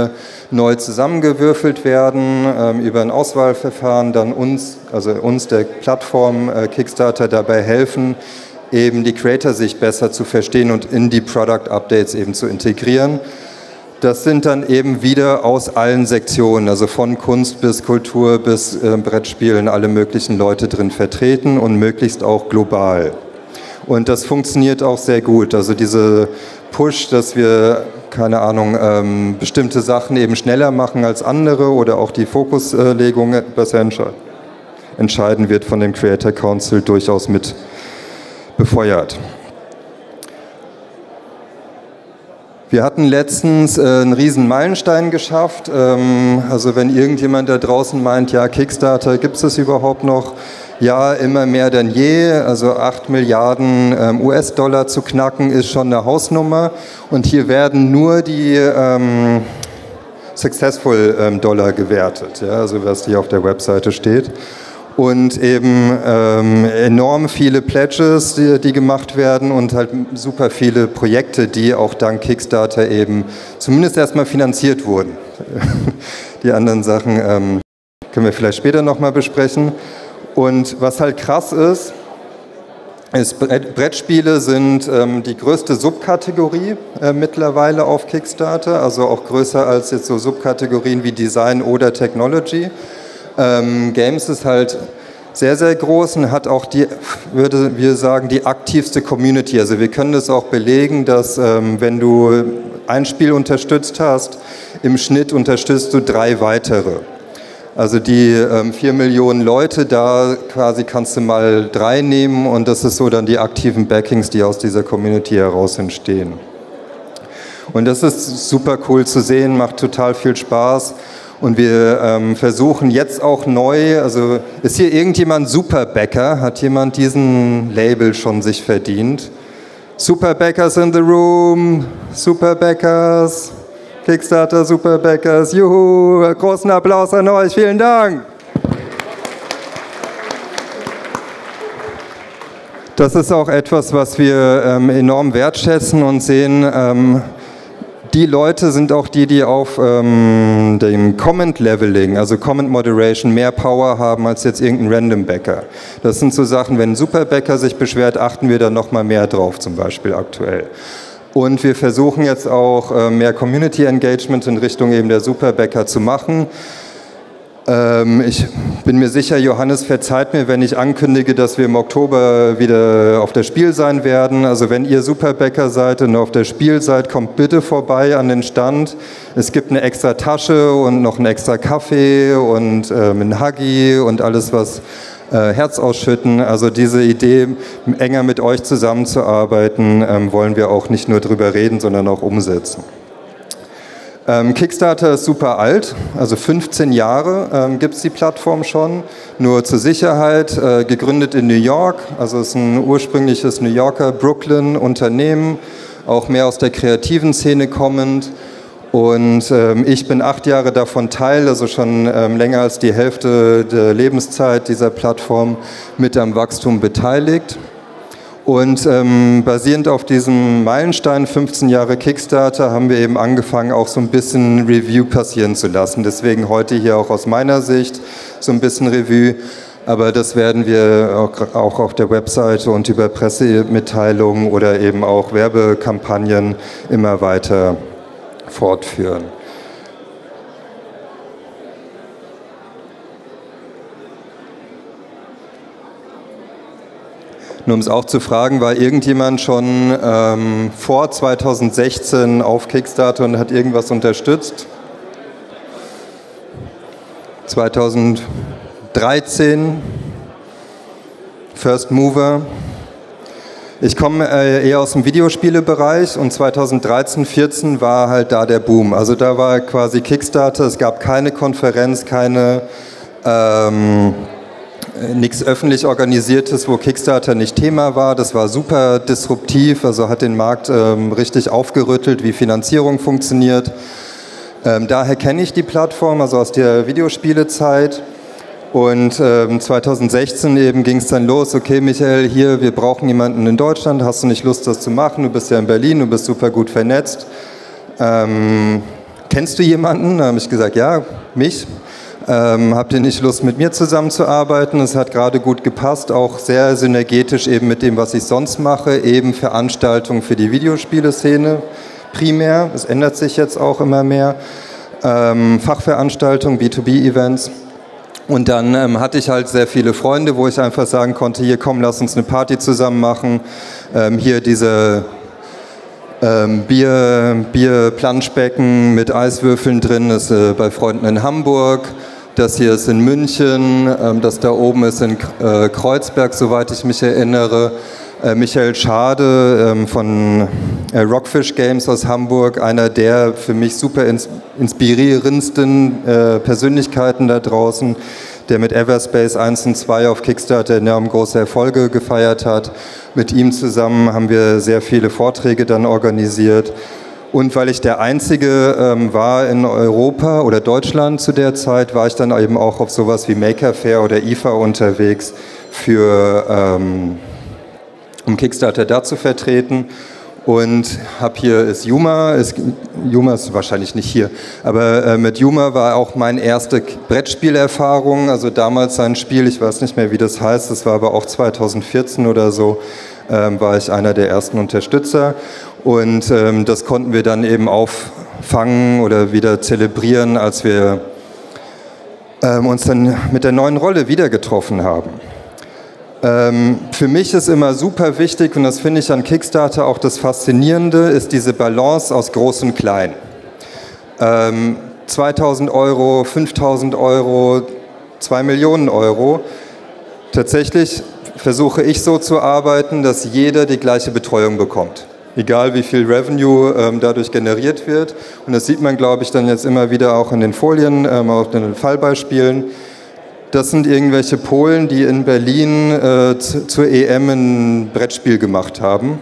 neu zusammengewürfelt werden ähm, über ein Auswahlverfahren, dann uns, also uns der Plattform äh, Kickstarter dabei helfen, eben die Creator-Sicht besser zu verstehen und in die Product-Updates eben zu integrieren. Das sind dann eben wieder aus allen Sektionen, also von Kunst bis Kultur bis äh, Brettspielen, alle möglichen Leute drin vertreten und möglichst auch global. Und das funktioniert auch sehr gut. Also diese Push, dass wir, keine Ahnung, ähm, bestimmte Sachen eben schneller machen als andere oder auch die Fokuslegung besser entsche- entscheiden, wird von dem Creator Council durchaus mit befeuert. Wir hatten letztens äh, einen riesen Meilenstein geschafft. Ähm, also wenn irgendjemand da draußen meint, ja, Kickstarter, gibt es überhaupt noch? Ja, immer mehr denn je. Also acht Milliarden ähm, U S-Dollar zu knacken ist schon eine Hausnummer. Und hier werden nur die ähm, Successful ähm, Dollar gewertet, ja, also was hier auf der Webseite steht. Und eben ähm, enorm viele Pledges, die, die gemacht werden und halt super viele Projekte, die auch dank Kickstarter eben zumindest erstmal finanziert wurden. Die anderen Sachen ähm, können wir vielleicht später nochmal besprechen. Und was halt krass ist, ist Brettspiele sind ähm, die größte Subkategorie äh, mittlerweile auf Kickstarter, also auch größer als jetzt so Subkategorien wie Design oder Technology. Ähm, Games ist halt sehr, sehr groß und hat auch die, würde wir sagen, die aktivste Community. Also wir können das auch belegen, dass ähm, wenn du ein Spiel unterstützt hast, im Schnitt unterstützt du drei weitere. Also die ähm, vier Millionen Leute, da quasi kannst du mal drei nehmen und das ist so dann die aktiven Backings, die aus dieser Community heraus entstehen. Und das ist super cool zu sehen, macht total viel Spaß. Und wir ähm, versuchen jetzt auch neu, also ist hier irgendjemand Superbäcker? Hat jemand diesen Label schon sich verdient? Superbäckers in the room, Superbäckers, Kickstarter Superbäckers, juhu, großen Applaus an euch, vielen Dank. Das ist auch etwas, was wir ähm, enorm wertschätzen und sehen. Ähm, Die Leute sind auch die, die auf ähm, dem Comment Leveling, also Comment Moderation, mehr Power haben als jetzt irgendein Random Bäcker. Das sind so Sachen, wenn ein Superbäcker sich beschwert, achten wir da nochmal mehr drauf, zum Beispiel aktuell. Und wir versuchen jetzt auch äh, mehr Community Engagement in Richtung eben der Superbäcker zu machen. Ähm, ich bin mir sicher, Johannes verzeiht mir, wenn ich ankündige, dass wir im Oktober wieder auf der Spiel sein werden. Also wenn ihr Superbäcker seid und auf der Spiel seid, kommt bitte vorbei an den Stand. Es gibt eine extra Tasche und noch einen extra Kaffee und ähm, ein Huggy und alles, was äh, Herz ausschütten. Also diese Idee, enger mit euch zusammenzuarbeiten, ähm, wollen wir auch nicht nur drüber reden, sondern auch umsetzen. Ähm, Kickstarter ist super alt, also fünfzehn Jahre ähm, gibt es die Plattform schon, nur zur Sicherheit, äh, gegründet in New York, also es ist ein ursprüngliches New Yorker Brooklyn-Unternehmen, auch mehr aus der kreativen Szene kommend. Und ähm, ich bin acht Jahre davon Teil, also schon ähm, länger als die Hälfte der Lebenszeit dieser Plattform mit am Wachstum beteiligt. Und ähm, basierend auf diesem Meilenstein, fünfzehn Jahre Kickstarter, haben wir eben angefangen, auch so ein bisschen Review passieren zu lassen. Deswegen heute hier auch aus meiner Sicht so ein bisschen Review. Aber das werden wir auch, auch auf der Webseite und über Pressemitteilungen oder eben auch Werbekampagnen immer weiter fortführen. Nur um es auch zu fragen, war irgendjemand schon ähm, vor zweitausendsechzehn auf Kickstarter und hat irgendwas unterstützt? zweitausenddreizehn, First Mover. Ich komme äh, eher aus dem Videospielebereich und zweitausenddreizehn, vierzehn war halt da der Boom. Also da war quasi Kickstarter, es gab keine Konferenz, keine... Ähm, nichts öffentlich Organisiertes, wo Kickstarter nicht Thema war. Das war super disruptiv, also hat den Markt ähm, richtig aufgerüttelt, wie Finanzierung funktioniert. Ähm, daher kenne ich die Plattform, also aus der Videospielezeit. Und ähm, zweitausendsechzehn eben ging es dann los, okay Michael, hier, wir brauchen jemanden in Deutschland, hast du nicht Lust, das zu machen? Du bist ja in Berlin, du bist super gut vernetzt. Ähm, kennst du jemanden? Da habe ich gesagt, ja, mich. Ähm, habt ihr nicht Lust, mit mir zusammenzuarbeiten? Es hat gerade gut gepasst, auch sehr synergetisch eben mit dem, was ich sonst mache, eben Veranstaltungen für die Videospieleszene primär. Es ändert sich jetzt auch immer mehr. Ähm, Fachveranstaltungen, B zwei B-Events. Und dann ähm, hatte ich halt sehr viele Freunde, wo ich einfach sagen konnte, hier komm, lass uns eine Party zusammen machen. Ähm, hier diese ähm, Bier, Bier-Planschbecken mit Eiswürfeln drin, ist äh, bei Freunden in Hamburg. Das hier ist in München, ähm, das da oben ist in äh, Kreuzberg, soweit ich mich erinnere. Äh, Michael Schade ähm, von äh, Rockfish Games aus Hamburg, einer der für mich super ins inspirierendsten äh, Persönlichkeiten da draußen, der mit Everspace eins und zwei auf Kickstarter enorm große Erfolge gefeiert hat. Mit ihm zusammen haben wir sehr viele Vorträge dann organisiert. Und weil ich der Einzige ähm, war in Europa oder Deutschland zu der Zeit, war ich dann eben auch auf sowas wie Maker Faire oder I F A unterwegs, für, ähm, um Kickstarter da zu vertreten. Und hab hier ist Yuma, ist, Yuma ist wahrscheinlich nicht hier, aber äh, mit Yuma war auch meine erste Brettspielerfahrung, also damals ein Spiel, ich weiß nicht mehr, wie das heißt, das war aber auch zweitausendvierzehn oder so, ähm, war ich einer der ersten Unterstützer. Und ähm, das konnten wir dann eben auffangen oder wieder zelebrieren, als wir ähm, uns dann mit der neuen Rolle wieder getroffen haben. Ähm, für mich ist immer super wichtig, und das finde ich an Kickstarter auch das Faszinierende, ist diese Balance aus Groß und Klein. Ähm, zweitausend Euro, fünftausend Euro, zwei Millionen Euro. Tatsächlich versuche ich so zu arbeiten, dass jeder die gleiche Betreuung bekommt. Egal wie viel Revenue ähm, dadurch generiert wird. Und das sieht man, glaube ich, dann jetzt immer wieder auch in den Folien, ähm, auch in den Fallbeispielen. Das sind irgendwelche Polen, die in Berlin äh, zu, zur E M ein Brettspiel gemacht haben.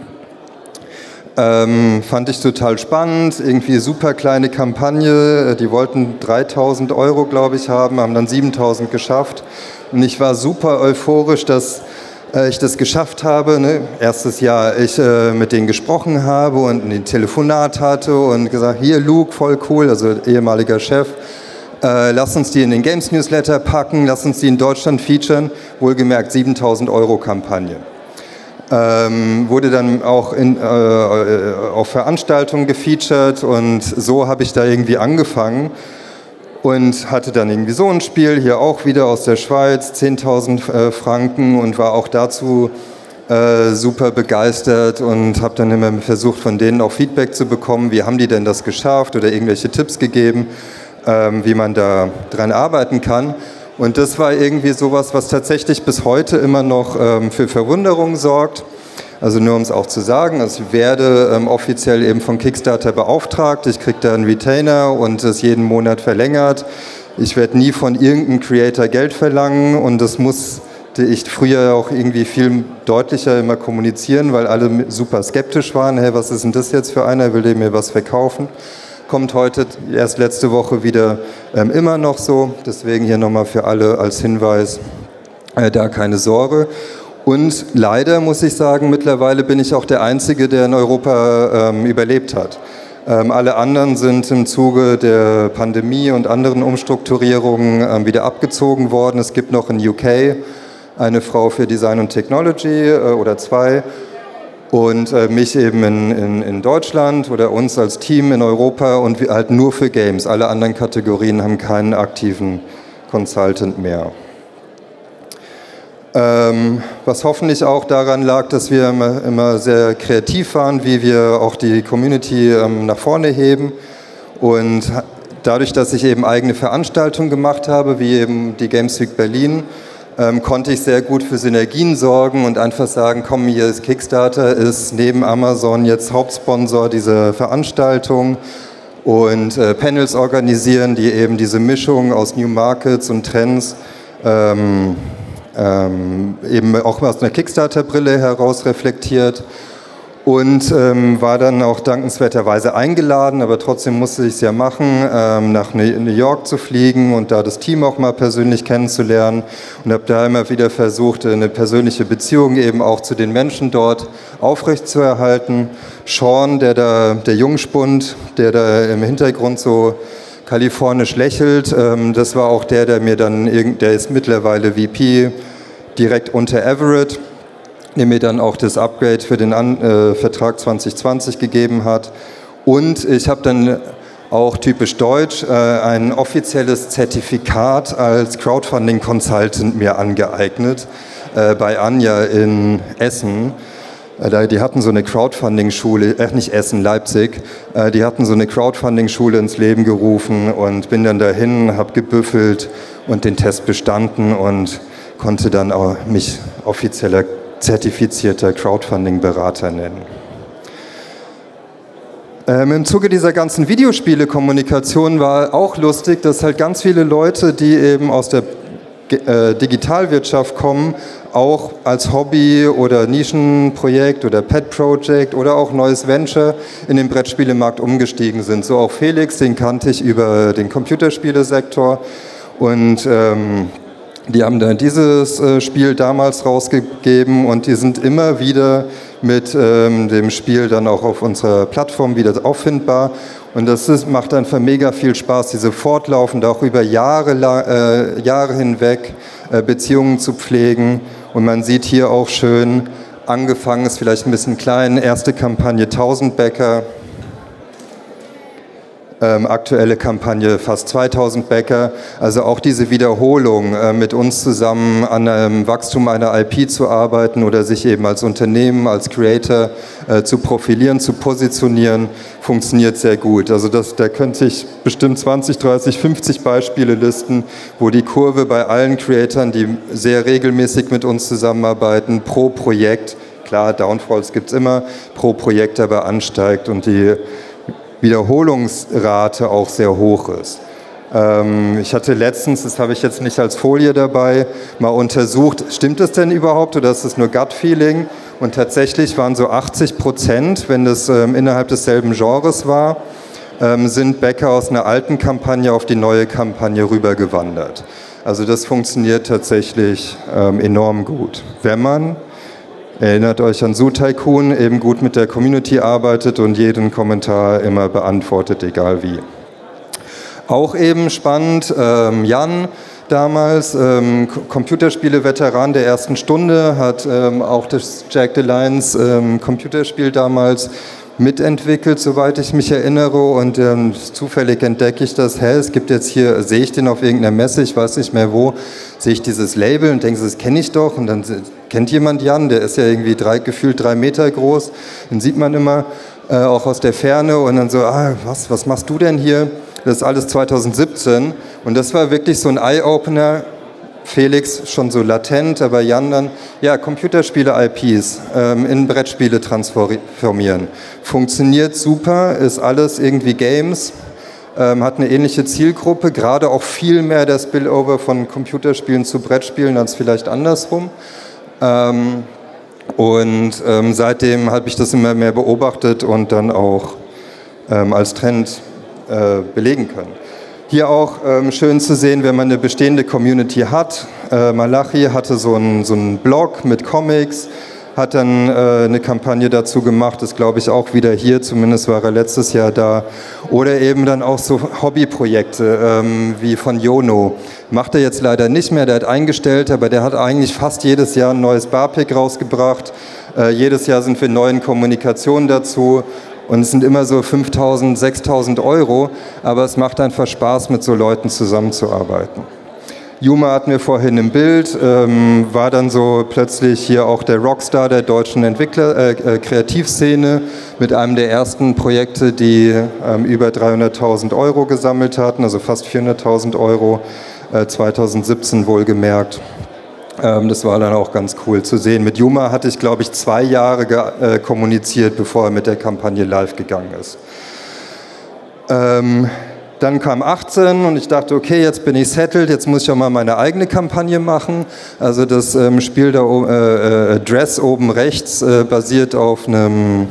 Ähm, fand ich total spannend, irgendwie super kleine Kampagne. Die wollten dreitausend Euro, glaube ich, haben, haben dann siebentausend geschafft. Und ich war super euphorisch, dass ich das geschafft habe, ne? Erstes Jahr ich äh, mit denen gesprochen habe und ein Telefonat hatte und gesagt, hier Luke, voll cool, also ehemaliger Chef, äh, lass uns die in den Games Newsletter packen, lass uns die in Deutschland featuren, wohlgemerkt siebentausend Euro Kampagne. Ähm, wurde dann auch in, äh, auf Veranstaltungen gefeatured und so habe ich da irgendwie angefangen. Und hatte dann irgendwie so ein Spiel, hier auch wieder aus der Schweiz, zehntausend äh, Franken und war auch dazu äh, super begeistert und habe dann immer versucht, von denen auch Feedback zu bekommen, wie haben die denn das geschafft oder irgendwelche Tipps gegeben, ähm, wie man da dran arbeiten kann. Und das war irgendwie sowas, was tatsächlich bis heute immer noch ähm, für Verwunderung sorgt. Also nur um es auch zu sagen, also ich werde ähm, offiziell eben von Kickstarter beauftragt, ich kriege da einen Retainer und es jeden Monat verlängert. Ich werde nie von irgendeinem Creator Geld verlangen und das musste ich früher auch irgendwie viel deutlicher immer kommunizieren, weil alle super skeptisch waren, hey, was ist denn das jetzt für einer, will der mir was verkaufen? Kommt heute, erst letzte Woche wieder ähm, immer noch so, deswegen hier nochmal für alle als Hinweis, äh, da keine Sorge. Und leider muss ich sagen, mittlerweile bin ich auch der Einzige, der in Europa ähm, überlebt hat. Ähm, alle anderen sind im Zuge der Pandemie und anderen Umstrukturierungen ähm, wieder abgezogen worden. Es gibt noch in U K eine Frau für Design und Technology äh, oder zwei und äh, mich eben in, in, in Deutschland oder uns als Team in Europa und wir halt nur für Games. Alle anderen Kategorien haben keinen aktiven Consultant mehr. Ähm, was hoffentlich auch daran lag, dass wir immer, immer sehr kreativ waren, wie wir auch die Community ähm, nach vorne heben. Und dadurch, dass ich eben eigene Veranstaltungen gemacht habe, wie eben die Games Week Berlin, ähm, konnte ich sehr gut für Synergien sorgen und einfach sagen, komm, hier ist Kickstarter, ist neben Amazon jetzt Hauptsponsor dieser Veranstaltung und äh, Panels organisieren, die eben diese Mischung aus New Markets und Trends ähm, Ähm, eben auch aus einer Kickstarter-Brille heraus reflektiert. Und ähm, war dann auch dankenswerterweise eingeladen, aber trotzdem musste ich es ja machen, ähm, nach New York zu fliegen und da das Team auch mal persönlich kennenzulernen. Und habe da immer wieder versucht, eine persönliche Beziehung eben auch zu den Menschen dort aufrechtzuerhalten. Sean, der da, der Jungspund, der da im Hintergrund so kalifornisch lächelt, ähm, das war auch der, der mir dann, der ist mittlerweile V P direkt unter Everett, der mir dann auch das Upgrade für den An äh, Vertrag zwanzig zwanzig gegeben hat. Und ich habe dann auch typisch deutsch äh, ein offizielles Zertifikat als Crowdfunding-Consultant mir angeeignet äh, bei Anja in Essen. Äh, die hatten so eine Crowdfunding-Schule, äh, nicht Essen, Leipzig, äh, die hatten so eine Crowdfunding-Schule ins Leben gerufen und bin dann dahin, habe gebüffelt und den Test bestanden und konnte dann auch mich offizieller zertifizierter Crowdfunding-Berater nennen. Ähm, Im Zuge dieser ganzen Videospiele-Kommunikation war auch lustig, dass halt ganz viele Leute, die eben aus der äh, Digitalwirtschaft kommen, auch als Hobby oder Nischenprojekt oder Pet-Project oder auch neues Venture in den Brettspielemarkt umgestiegen sind. So auch Felix, den kannte ich über den Computerspielesektor und ähm, die haben dann dieses äh, Spiel damals rausgegeben und die sind immer wieder mit ähm, dem Spiel dann auch auf unserer Plattform wieder auffindbar. Und das ist, macht einfach mega viel Spaß, diese fortlaufend auch über Jahre, äh, Jahre hinweg äh, Beziehungen zu pflegen. Und man sieht hier auch schön, angefangen ist vielleicht ein bisschen klein, erste Kampagne tausend Bäcker. Ähm, aktuelle Kampagne fast zweitausend Bäcker, also auch diese Wiederholung, äh, mit uns zusammen an einem Wachstum einer I P zu arbeiten oder sich eben als Unternehmen, als Creator äh, zu profilieren, zu positionieren, funktioniert sehr gut. Also das, da könnte ich bestimmt zwanzig, dreißig, fünfzig Beispiele listen, wo die Kurve bei allen Creatoren, die sehr regelmäßig mit uns zusammenarbeiten, pro Projekt, klar, Downfalls gibt es immer, pro Projekt aber ansteigt und die Wiederholungsrate auch sehr hoch ist. Ähm, ich hatte letztens, das habe ich jetzt nicht als Folie dabei, mal untersucht, stimmt das denn überhaupt oder ist das nur Gut-Feeling? Und tatsächlich waren so achtzig Prozent, wenn das ähm, innerhalb desselben Genres war, ähm, sind Bäcker aus einer alten Kampagne auf die neue Kampagne rübergewandert. Also das funktioniert tatsächlich ähm, enorm gut, wenn man, erinnert euch an Zoo Tycoon, eben gut mit der Community arbeitet und jeden Kommentar immer beantwortet, egal wie. Auch eben spannend, ähm, Jan damals, ähm, Computerspiele-Veteran der ersten Stunde, hat ähm, auch das Jagged Alliance ähm, Computerspiel damals mitentwickelt, soweit ich mich erinnere, und ähm, zufällig entdecke ich das, hä, es gibt jetzt hier, sehe ich den auf irgendeiner Messe, ich weiß nicht mehr wo, sehe ich dieses Label und denke, das kenne ich doch, und dann kennt jemand Jan, der ist ja irgendwie drei, gefühlt drei Meter groß, den sieht man immer äh, auch aus der Ferne und dann so, ah, was, was machst du denn hier? Das ist alles zweitausendsiebzehn und das war wirklich so ein Eye-Opener. Felix schon so latent, aber Jan dann, ja, Computerspiele-I Ps ähm, in Brettspiele transformieren. Funktioniert super, ist alles irgendwie Games, ähm, hat eine ähnliche Zielgruppe, gerade auch viel mehr der Spillover von Computerspielen zu Brettspielen als vielleicht andersrum. Ähm, und ähm, seitdem habe ich das immer mehr beobachtet und dann auch ähm, als Trend äh, belegen können. Hier auch ähm, schön zu sehen, wenn man eine bestehende Community hat. Äh, Malachi hatte so einen so einen Blog mit Comics, hat dann äh, eine Kampagne dazu gemacht, ist glaube ich auch wieder hier, zumindest war er letztes Jahr da. Oder eben dann auch so Hobbyprojekte ähm, wie von Jono. Macht er jetzt leider nicht mehr, der hat eingestellt, aber der hat eigentlich fast jedes Jahr ein neues Barpick rausgebracht. Äh, jedes Jahr sind wir neuen Kommunikationen dazu. Und es sind immer so fünftausend, sechstausend Euro, aber es macht einfach Spaß, mit so Leuten zusammenzuarbeiten. Juma hatten wir vorhin im Bild, ähm, war dann so plötzlich hier auch der Rockstar der deutschen Entwickler, äh, äh, Kreativszene mit einem der ersten Projekte, die ähm, über dreihunderttausend Euro gesammelt hatten, also fast vierhunderttausend Euro, äh, zweitausendsiebzehn wohlgemerkt. Das war dann auch ganz cool zu sehen. Mit Juma hatte ich, glaube ich, zwei Jahre äh, kommuniziert, bevor er mit der Kampagne live gegangen ist. Ähm, Dann kam achtzehn und ich dachte, okay, jetzt bin ich settled, jetzt muss ich auch mal meine eigene Kampagne machen. Also das ähm, Spiel da äh, äh, Dress oben rechts äh, basiert auf einem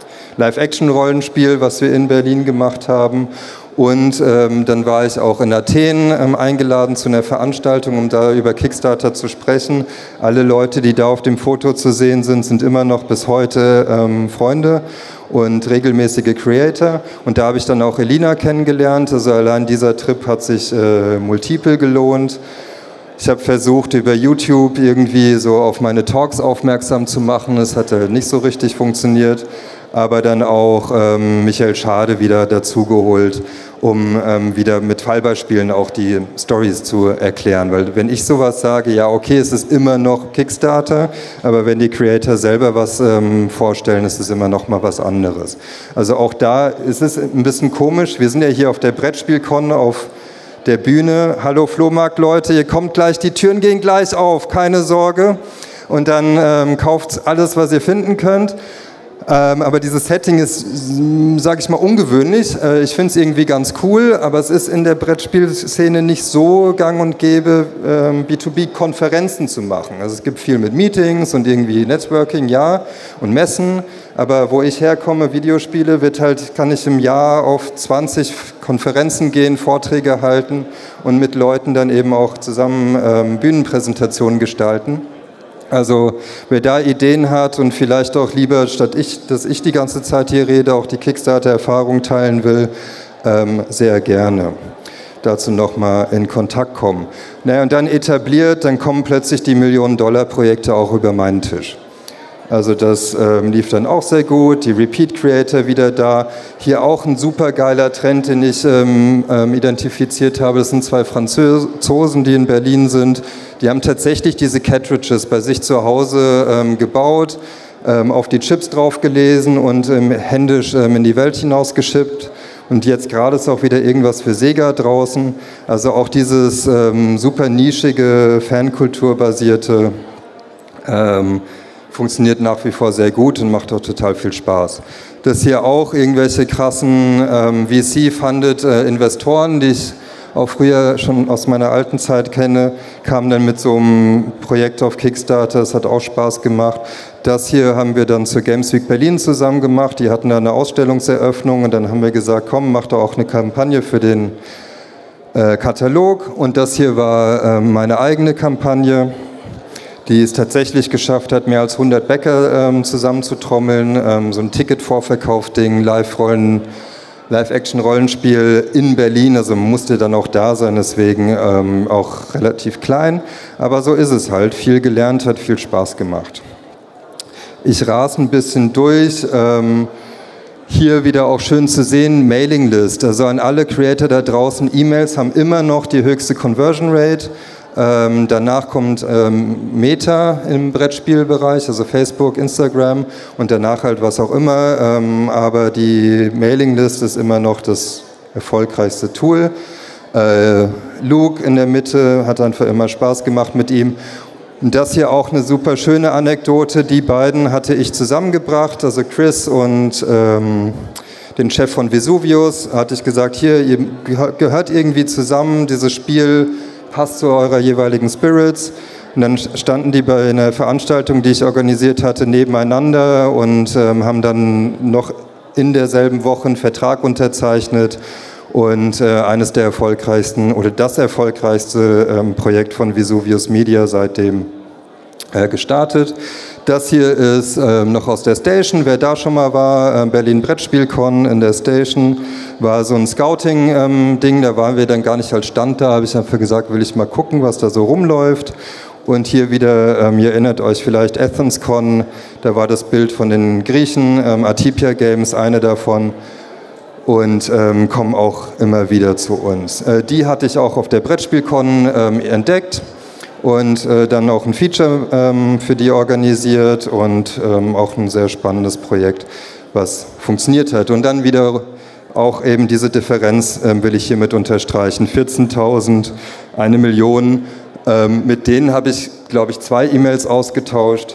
Live-Action-Rollenspiel, was wir in Berlin gemacht haben. Und ähm, dann war ich auch in Athen ähm, eingeladen zu einer Veranstaltung, um da über Kickstarter zu sprechen. Alle Leute, die da auf dem Foto zu sehen sind, sind immer noch bis heute ähm, Freunde und regelmäßige Creator. Und da habe ich dann auch Elina kennengelernt. Also allein dieser Trip hat sich äh, multiple gelohnt. Ich habe versucht, über YouTube irgendwie so auf meine Talks aufmerksam zu machen. Es hat halt nicht so richtig funktioniert. Aber dann auch ähm, Michael Schade wieder dazugeholt, um ähm, wieder mit Fallbeispielen auch die Stories zu erklären. Weil wenn ich sowas sage, ja okay, es ist immer noch Kickstarter, aber wenn die Creator selber was ähm, vorstellen, ist es immer noch mal was anderes. Also auch da ist es ein bisschen komisch. Wir sind ja hier auf der Brettspielkon auf der Bühne. Hallo Flohmarkt-Leute, ihr kommt gleich, die Türen gehen gleich auf, keine Sorge. Und dann ähm, kauft alles, was ihr finden könnt. Ähm, aber dieses Setting ist, sage ich mal, ungewöhnlich. Äh, ich finde es irgendwie ganz cool, aber es ist in der Brettspielszene nicht so gang und gäbe, ähm, B zwei B-Konferenzen zu machen. Also es gibt viel mit Meetings und irgendwie Networking, ja, und Messen. Aber wo ich herkomme, Videospiele, wird halt, kann ich im Jahr auf zwanzig Konferenzen gehen, Vorträge halten und mit Leuten dann eben auch zusammen ähm, Bühnenpräsentationen gestalten. Also wer da Ideen hat und vielleicht auch lieber, statt ich, dass ich die ganze Zeit hier rede, auch die Kickstarter-Erfahrung teilen will, ähm, sehr gerne dazu nochmal in Kontakt kommen. Naja, und dann etabliert, dann kommen plötzlich die Millionen-Dollar-Projekte auch über meinen Tisch. Also das ähm, lief dann auch sehr gut, die Repeat Creator wieder da. Hier auch ein super geiler Trend, den ich ähm, ähm, identifiziert habe. Das sind zwei Franzosen, die in Berlin sind. Die haben tatsächlich diese Cartridges bei sich zu Hause ähm, gebaut, ähm, auf die Chips drauf gelesen und ähm, händisch ähm, in die Welt hinausgeschippt. Und jetzt gerade ist auch wieder irgendwas für Sega draußen. Also auch dieses ähm, super nischige, Fankulturbasierte ähm, funktioniert nach wie vor sehr gut und macht auch total viel Spaß. Das hier auch irgendwelche krassen ähm, V C-funded äh, Investoren, die ich auch früher schon aus meiner alten Zeit kenne, kamen dann mit so einem Projekt auf Kickstarter, das hat auch Spaß gemacht. Das hier haben wir dann zur Games Week Berlin zusammen gemacht, die hatten da eine Ausstellungseröffnung und dann haben wir gesagt, komm, mach doch auch eine Kampagne für den äh, Katalog und das hier war äh, meine eigene Kampagne, die es tatsächlich geschafft hat, mehr als hundert Bäcker ähm, zusammenzutrommeln, ähm, so ein Ticket-Vorverkauf-Ding, Live-Rollen, Live-Action-Rollenspiel in Berlin, also man musste dann auch da sein, deswegen ähm, auch relativ klein, aber so ist es halt, viel gelernt, hat viel Spaß gemacht. Ich rase ein bisschen durch, ähm, hier wieder auch schön zu sehen, Mailinglist, also an alle Creator da draußen, E-Mails haben immer noch die höchste Conversion Rate. Ähm, danach kommt ähm, Meta im Brettspielbereich, also Facebook, Instagram und danach halt was auch immer. Ähm, aber die Mailinglist ist immer noch das erfolgreichste Tool. Äh, Luke in der Mitte hat einfach immer Spaß gemacht mit ihm. Und das hier auch eine super schöne Anekdote. Die beiden hatte ich zusammengebracht, also Chris und ähm, den Chef von Vesuvius. Hatte ich gesagt, hier, ihr gehört irgendwie zusammen, dieses Spiel passt zu eurer jeweiligen Spirits. Und dann standen die bei einer Veranstaltung, die ich organisiert hatte, nebeneinander und ähm, haben dann noch in derselben Woche einen Vertrag unterzeichnet und äh, eines der erfolgreichsten oder das erfolgreichste ähm, Projekt von Vesuvius Media seitdem äh, gestartet. Das hier ist äh, noch aus der Station, wer da schon mal war, äh, Berlin Brettspielkon in der Station, war so ein Scouting-Ding, ähm, da waren wir dann gar nicht als Stand da, habe ich einfach gesagt, will ich mal gucken, was da so rumläuft. Und hier wieder, ähm, ihr erinnert euch vielleicht AthensCon, da war das Bild von den Griechen, ähm, Atypia Games, eine davon. Und ähm, kommen auch immer wieder zu uns. Äh, die hatte ich auch auf der Brettspielkon ähm, entdeckt. Und äh, dann auch ein Feature ähm, für die organisiert und ähm, auch ein sehr spannendes Projekt, was funktioniert hat. Und dann wieder auch eben diese Differenz ähm, will ich hiermit unterstreichen. vierzehntausend, eine Million. Ähm, mit denen habe ich, glaube ich, zwei E-Mails ausgetauscht.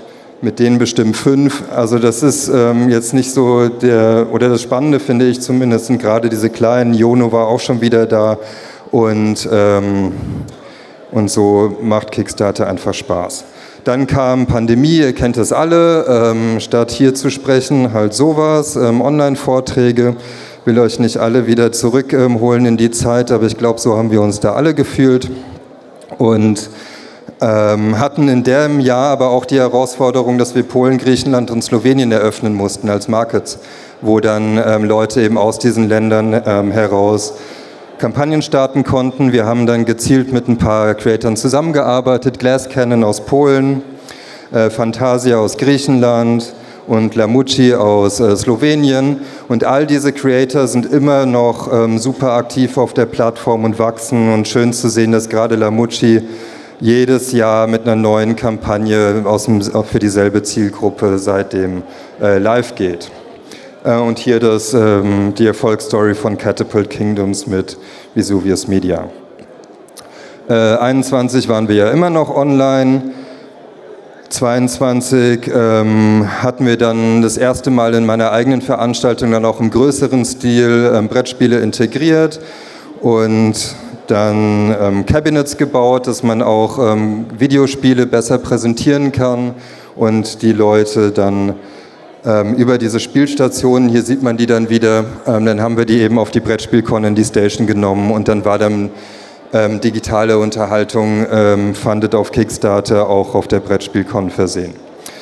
mit denen bestimmt fünf. Also das ist ähm, jetzt nicht so der, oder das Spannende finde ich zumindest, sind gerade diese kleinen. Jono war auch schon wieder da und, ähm, und so macht Kickstarter einfach Spaß. Dann kam Pandemie, ihr kennt es alle, ähm, statt hier zu sprechen, halt sowas, ähm, Online-Vorträge. Will euch nicht alle wieder zurückholen ähm, in die Zeit, aber ich glaube, so haben wir uns da alle gefühlt. Und ähm, hatten in dem Jahr aber auch die Herausforderung, dass wir Polen, Griechenland und Slowenien eröffnen mussten als Markets, wo dann ähm, Leute eben aus diesen Ländern ähm, heraus Kampagnen starten konnten. Wir haben dann gezielt mit ein paar Creatoren zusammengearbeitet, Glass Cannon aus Polen, äh, Fantasia aus Griechenland und Lamucci aus äh, Slowenien. Und all diese Creator sind immer noch ähm, super aktiv auf der Plattform und wachsen. Und schön zu sehen, dass gerade Lamucci jedes Jahr mit einer neuen Kampagne aus dem, für dieselbe Zielgruppe seitdem äh, live geht. Äh, und hier das, ähm, die Erfolgsstory von Catapult Kingdoms mit Vesuvius Media. Äh, einundzwanzig waren wir ja immer noch online. zweiundzwanzig ähm, hatten wir dann das erste Mal in meiner eigenen Veranstaltung dann auch im größeren Stil ähm, Brettspiele integriert und dann ähm, Cabinets gebaut, dass man auch ähm, Videospiele besser präsentieren kann und die Leute dann ähm, über diese Spielstationen, hier sieht man die dann wieder, ähm, dann haben wir die eben auf die Brettspielcon in die Station genommen und dann war dann ähm, digitale Unterhaltung ähm, fundet auf Kickstarter auch auf der Brettspielcon versehen.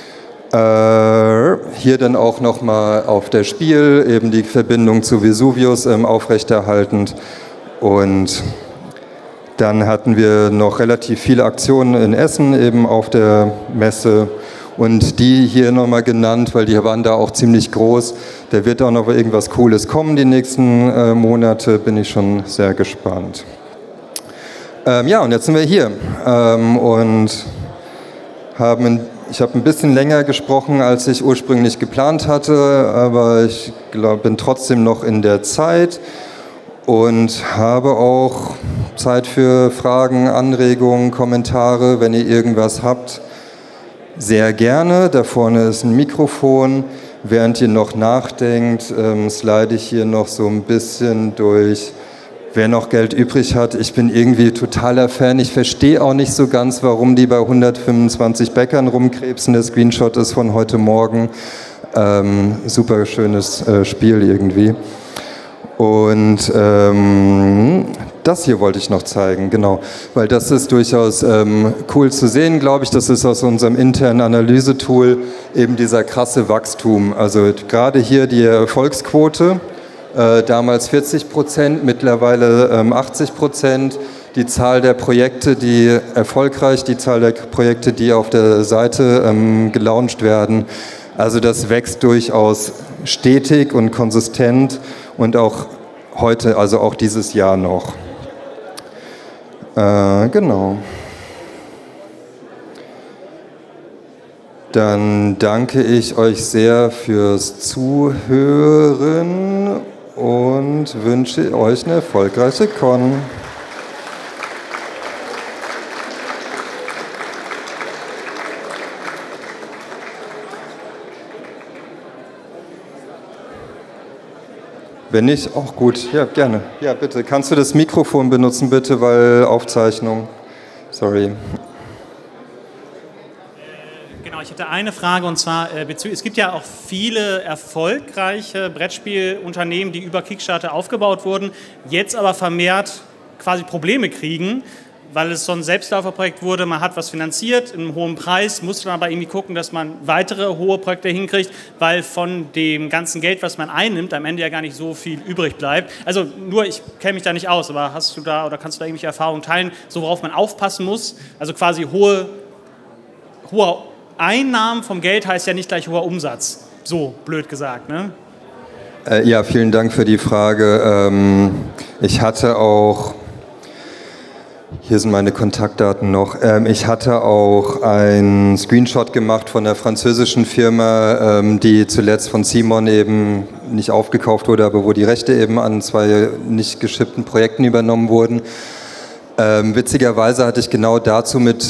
Äh, hier dann auch nochmal auf der Spiel eben die Verbindung zu Vesuvius ähm, aufrechterhaltend und dann hatten wir noch relativ viele Aktionen in Essen eben auf der Messe und die hier nochmal genannt, weil die waren da auch ziemlich groß. Da wird auch noch irgendwas Cooles kommen die nächsten äh, Monate, bin ich schon sehr gespannt. Ähm, ja, und jetzt sind wir hier ähm, und haben, ich habe ein bisschen länger gesprochen, als ich ursprünglich geplant hatte, aber ich glaub, bin trotzdem noch in der Zeit und habe auch Zeit für Fragen, Anregungen, Kommentare, wenn ihr irgendwas habt, sehr gerne. Da vorne ist ein Mikrofon. Während ihr noch nachdenkt, ähm, slide ich hier noch so ein bisschen durch, wer noch Geld übrig hat. Ich bin irgendwie totaler Fan. Ich verstehe auch nicht so ganz, warum die bei hundertfünfundzwanzig Bäckern rumkrebsen. Der Screenshot ist von heute Morgen. Ähm, super schönes äh, Spiel irgendwie. Und ähm, das hier wollte ich noch zeigen, genau, weil das ist durchaus ähm, cool zu sehen, glaube ich. Das ist aus unserem internen Analysetool eben dieser krasse Wachstum. Also gerade hier die Erfolgsquote, äh, damals vierzig Prozent, mittlerweile ähm, achtzig Prozent. Die Zahl der Projekte, die erfolgreich, die Zahl der Projekte, die auf der Seite ähm, gelauncht werden. Also das wächst durchaus stetig und konsistent und auch heute, also auch dieses Jahr noch. Äh, genau. Dann danke ich euch sehr fürs Zuhören und wünsche euch eine erfolgreiche Con. Wenn nicht, auch gut. Ja, gerne. Ja, bitte. Kannst du das Mikrofon benutzen, bitte, weil Aufzeichnung. Sorry. Genau, ich hätte eine Frage und zwar, es gibt ja auch viele erfolgreiche Brettspielunternehmen, die über Kickstarter aufgebaut wurden, jetzt aber vermehrt quasi Probleme kriegen, weil es so ein Selbstläuferprojekt wurde, man hat was finanziert, in einem hohen Preis, musste dann aber irgendwie gucken, dass man weitere hohe Projekte hinkriegt, weil von dem ganzen Geld, was man einnimmt, am Ende ja gar nicht so viel übrig bleibt. Also nur, ich kenne mich da nicht aus, aber hast du da oder kannst du da irgendwelche Erfahrungen teilen, so worauf man aufpassen muss? Also quasi hohe, hohe Einnahmen vom Geld heißt ja nicht gleich hoher Umsatz, so blöd gesagt, ne? Äh, ja, vielen Dank für die Frage. Ähm, ich hatte auch... Hier sind meine Kontaktdaten noch. Ähm, ich hatte auch einen Screenshot gemacht von der französischen Firma, ähm, die zuletzt von Simon eben nicht aufgekauft wurde, aber wo die Rechte eben an zwei nicht geschippten Projekten übernommen wurden. Ähm, witzigerweise hatte ich genau dazu mit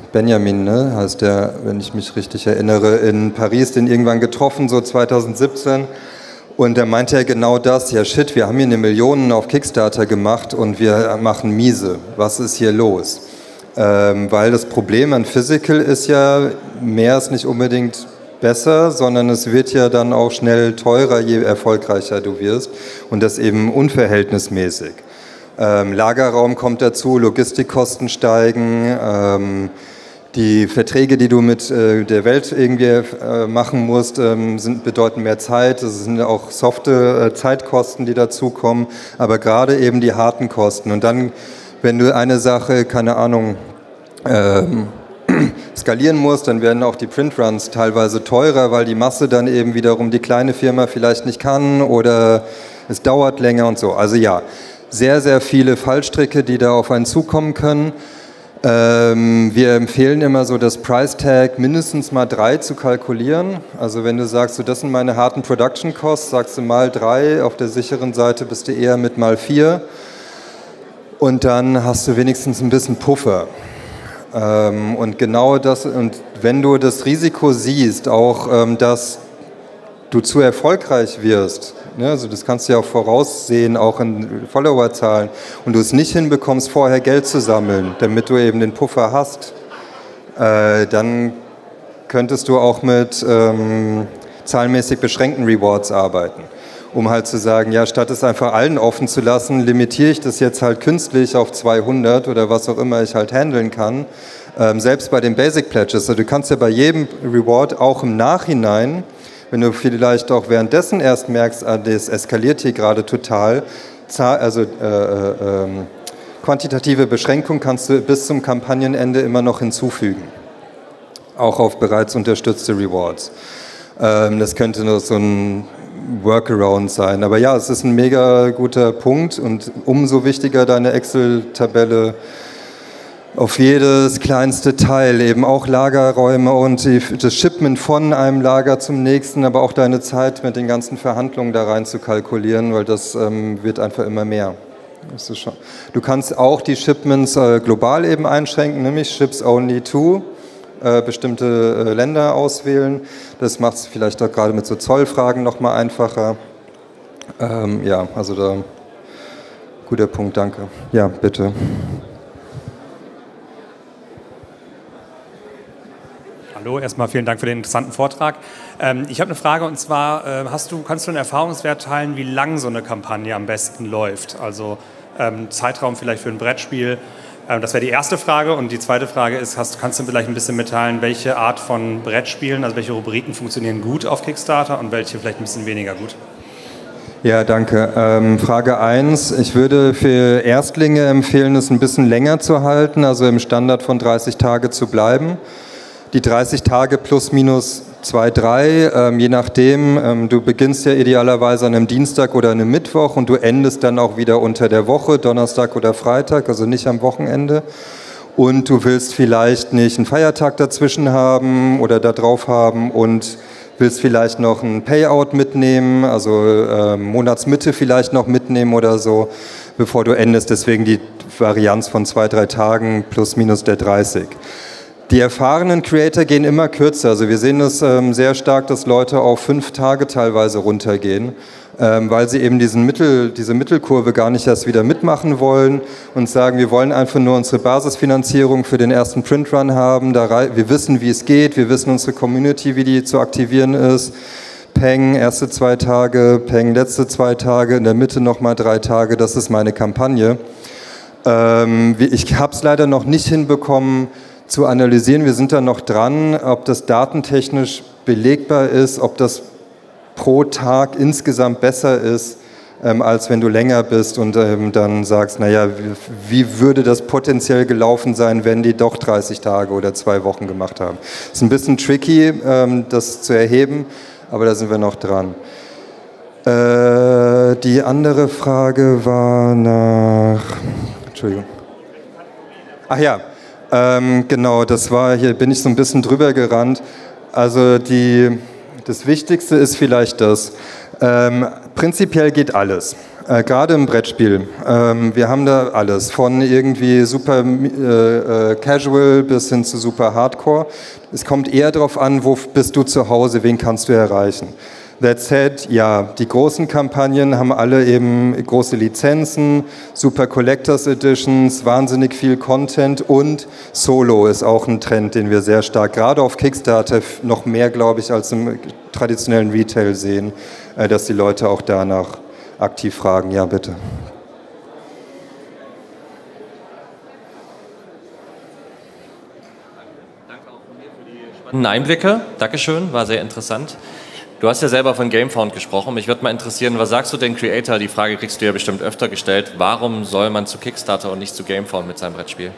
Benjamin, ne, heißt der, wenn ich mich richtig erinnere, in Paris, den irgendwann getroffen, so zweitausendsiebzehn. Und der meinte ja genau das, ja shit, wir haben hier eine Million auf Kickstarter gemacht und wir machen miese. Was ist hier los? Ähm, weil das Problem an Physical ist ja, mehr ist nicht unbedingt besser, sondern es wird ja dann auch schnell teurer, je erfolgreicher du wirst und das eben unverhältnismäßig. Ähm, Lagerraum kommt dazu, Logistikkosten steigen, ähm, die Verträge, die du mit äh, der Welt irgendwie äh, machen musst, ähm, sind, bedeuten mehr Zeit. Es sind auch softe äh, Zeitkosten, die dazukommen, aber gerade eben die harten Kosten. Und dann, wenn du eine Sache, keine Ahnung, ähm, skalieren musst, dann werden auch die Printruns teilweise teurer, weil die Masse dann eben wiederum die kleine Firma vielleicht nicht kann oder es dauert länger und so. Also ja, sehr, sehr viele Fallstricke, die da auf einen zukommen können. Ähm, wir empfehlen immer so das Price Tag mindestens mal drei zu kalkulieren. Also wenn du sagst, so, das sind meine harten Production Costs, sagst du mal drei, auf der sicheren Seite bist du eher mit mal vier und dann hast du wenigstens ein bisschen Puffer. Ähm, und genau das, und wenn du das Risiko siehst, auch ähm, dass du zu erfolgreich wirst, ne, also das kannst du ja auch voraussehen, auch in Followerzahlen, und du es nicht hinbekommst, vorher Geld zu sammeln, damit du eben den Puffer hast, äh, dann könntest du auch mit ähm, zahlenmäßig beschränkten Rewards arbeiten, um halt zu sagen, ja, statt es einfach allen offen zu lassen, limitiere ich das jetzt halt künstlich auf zweihundert oder was auch immer ich halt handeln kann. Ähm, selbst bei den Basic Pledges, also du kannst ja bei jedem Reward auch im Nachhinein, wenn du vielleicht auch währenddessen erst merkst, ah, das eskaliert hier gerade total, also äh, äh, äh, quantitative Beschränkung kannst du bis zum Kampagnenende immer noch hinzufügen, auch auf bereits unterstützte Rewards. Ähm, das könnte nur so ein Workaround sein, aber ja, es ist ein mega guter Punkt und umso wichtiger deine Excel-Tabelle auf jedes kleinste Teil, eben auch Lagerräume und die, das Shipment von einem Lager zum nächsten, aber auch deine Zeit mit den ganzen Verhandlungen da rein zu kalkulieren, weil das ähm, wird einfach immer mehr. Das ist schon. Du kannst auch die Shipments äh, global eben einschränken, nämlich Ships only to, äh, bestimmte äh, Länder auswählen. Das macht es vielleicht auch gerade mit so Zollfragen nochmal einfacher. Ähm, ja, also da, guter Punkt, danke. Ja, bitte. Hallo, erstmal vielen Dank für den interessanten Vortrag. Ähm, ich habe eine Frage und zwar, äh, hast du, kannst du einen Erfahrungswert teilen, wie lang so eine Kampagne am besten läuft? Also ähm, Zeitraum vielleicht für ein Brettspiel. Ähm, das wäre die erste Frage. Und die zweite Frage ist, hast, kannst du vielleicht ein bisschen mitteilen, welche Art von Brettspielen, also welche Rubriken funktionieren gut auf Kickstarter und welche vielleicht ein bisschen weniger gut? Ja, danke. Ähm, Frage eins. Ich würde für Erstlinge empfehlen, es ein bisschen länger zu halten, also im Standard von dreißig Tage zu bleiben. Die dreißig Tage plus minus zwei, drei, ähm, je nachdem, ähm, du beginnst ja idealerweise an einem Dienstag oder einem Mittwoch und du endest dann auch wieder unter der Woche, Donnerstag oder Freitag, also nicht am Wochenende. Und du willst vielleicht nicht einen Feiertag dazwischen haben oder da drauf haben und willst vielleicht noch ein Payout mitnehmen, also äh, Monatsmitte vielleicht noch mitnehmen oder so, bevor du endest. Deswegen die Varianz von zwei, drei Tagen plus minus der dreißig. Die erfahrenen Creator gehen immer kürzer. Also wir sehen das ähm, sehr stark, dass Leute auf fünf Tage teilweise runtergehen, ähm, weil sie eben diesen Mittel, diese Mittelkurve gar nicht erst wieder mitmachen wollen und sagen, wir wollen einfach nur unsere Basisfinanzierung für den ersten Printrun haben. Da rei- wir wissen, wie es geht, wir wissen unsere Community, wie die zu aktivieren ist. Peng, erste zwei Tage, Peng, letzte zwei Tage, in der Mitte nochmal drei Tage, das ist meine Kampagne. Ähm, ich habe es leider noch nicht hinbekommen, zu analysieren. Wir sind da noch dran, ob das datentechnisch belegbar ist, ob das pro Tag insgesamt besser ist, ähm, als wenn du länger bist und ähm, dann sagst, naja, wie, wie würde das potenziell gelaufen sein, wenn die doch dreißig Tage oder zwei Wochen gemacht haben. Ist ein bisschen tricky, ähm, das zu erheben, aber da sind wir noch dran. Äh, die andere Frage war nach... Entschuldigung. Ach ja. Ähm, genau, das war, hier bin ich so ein bisschen drüber gerannt. Also die, das Wichtigste ist vielleicht das. Ähm, prinzipiell geht alles. Äh, Gerade im Brettspiel. Ähm, wir haben da alles, von irgendwie super äh, äh, casual bis hin zu super hardcore. Es kommt eher darauf an, wo bist du zu Hause, wen kannst du erreichen. That said, ja, die großen Kampagnen haben alle eben große Lizenzen, super Collectors Editions, wahnsinnig viel Content und Solo ist auch ein Trend, den wir sehr stark, gerade auf Kickstarter noch mehr, glaube ich, als im traditionellen Retail sehen, äh, dass die Leute auch danach aktiv fragen. Ja, bitte. Danke auch von mir für die spannenden Einblicke. Dankeschön, war sehr interessant. Du hast ja selber von Gamefound gesprochen. Mich würde mal interessieren, was sagst du denn Creator? Die Frage kriegst du ja bestimmt öfter gestellt. Warum soll man zu Kickstarter und nicht zu Gamefound mit seinem Brettspiel?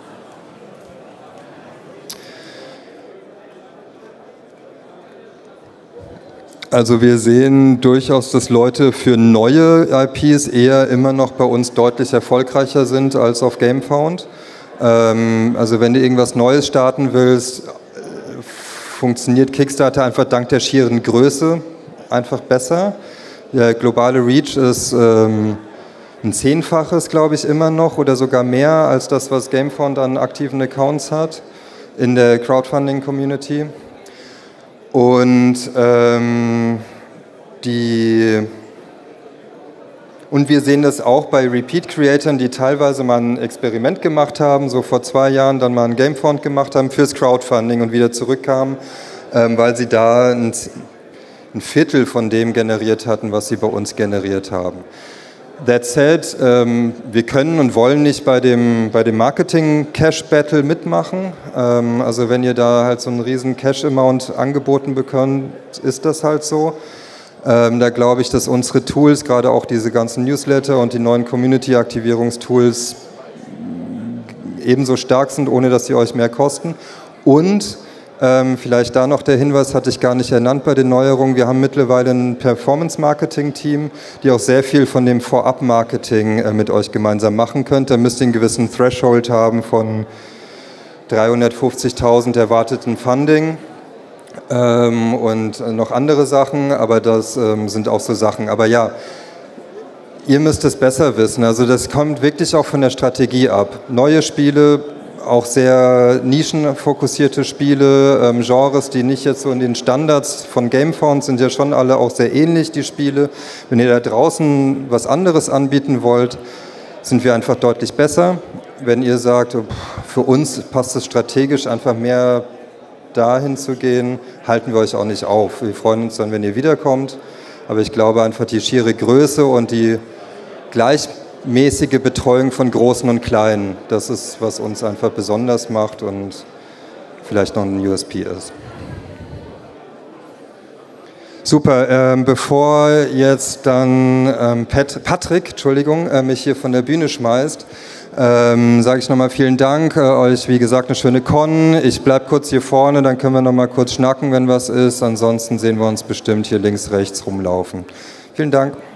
Also wir sehen durchaus, dass Leute für neue I Ps eher immer noch bei uns deutlich erfolgreicher sind als auf Gamefound. Ähm, also wenn du irgendwas Neues starten willst, funktioniert Kickstarter einfach dank der schieren Größe einfach besser. Der globale Reach ist ähm, ein Zehnfaches, glaube ich, immer noch oder sogar mehr als das, was Gamefound an aktiven Accounts hat in der Crowdfunding-Community. Und ähm, die und wir sehen das auch bei Repeat-Creatoren, die teilweise mal ein Experiment gemacht haben, so vor zwei Jahren dann mal ein Gamefound gemacht haben fürs Crowdfunding und wieder zurückkamen, ähm, weil sie da ein, ein Viertel von dem generiert hatten, was sie bei uns generiert haben. That said, ähm, wir können und wollen nicht bei dem, bei dem Marketing-Cash-Battle mitmachen. Ähm, also wenn ihr da halt so einen riesen Cash-Amount angeboten bekommt, ist das halt so. Ähm, da glaube ich, dass unsere Tools, gerade auch diese ganzen Newsletter und die neuen Community-Aktivierungstools ebenso stark sind, ohne dass sie euch mehr kosten. Und ähm, vielleicht da noch der Hinweis, hatte ich gar nicht ernannt bei den Neuerungen, wir haben mittlerweile ein Performance-Marketing-Team, die auch sehr viel von dem Vorab-Marketing äh, mit euch gemeinsam machen könnt. Da müsst ihr einen gewissen Threshold haben von dreihundertfünfzigtausend erwarteten Funding. Ähm, und noch andere Sachen, aber das ähm, sind auch so Sachen. Aber ja, ihr müsst es besser wissen. Also das kommt wirklich auch von der Strategie ab. Neue Spiele, auch sehr nischenfokussierte Spiele, ähm, Genres, die nicht jetzt so in den Standards von Gamefound sind ja schon alle auch sehr ähnlich, die Spiele. Wenn ihr da draußen was anderes anbieten wollt, sind wir einfach deutlich besser. Wenn ihr sagt, für uns passt es strategisch einfach mehr dahin zu gehen, halten wir euch auch nicht auf. Wir freuen uns dann, wenn ihr wiederkommt. Aber ich glaube einfach die schiere Größe und die gleichmäßige Betreuung von Großen und Kleinen, das ist, was uns einfach besonders macht und vielleicht noch ein U S P ist. Super, ähm, bevor jetzt dann ähm, Pat, Patrick, Entschuldigung, äh, mich hier von der Bühne schmeißt, Ähm, sage ich nochmal vielen Dank, äh, euch wie gesagt eine schöne Con. Ich bleibe kurz hier vorne, dann können wir nochmal kurz schnacken, wenn was ist. Ansonsten sehen wir uns bestimmt hier links, rechts rumlaufen. Vielen Dank.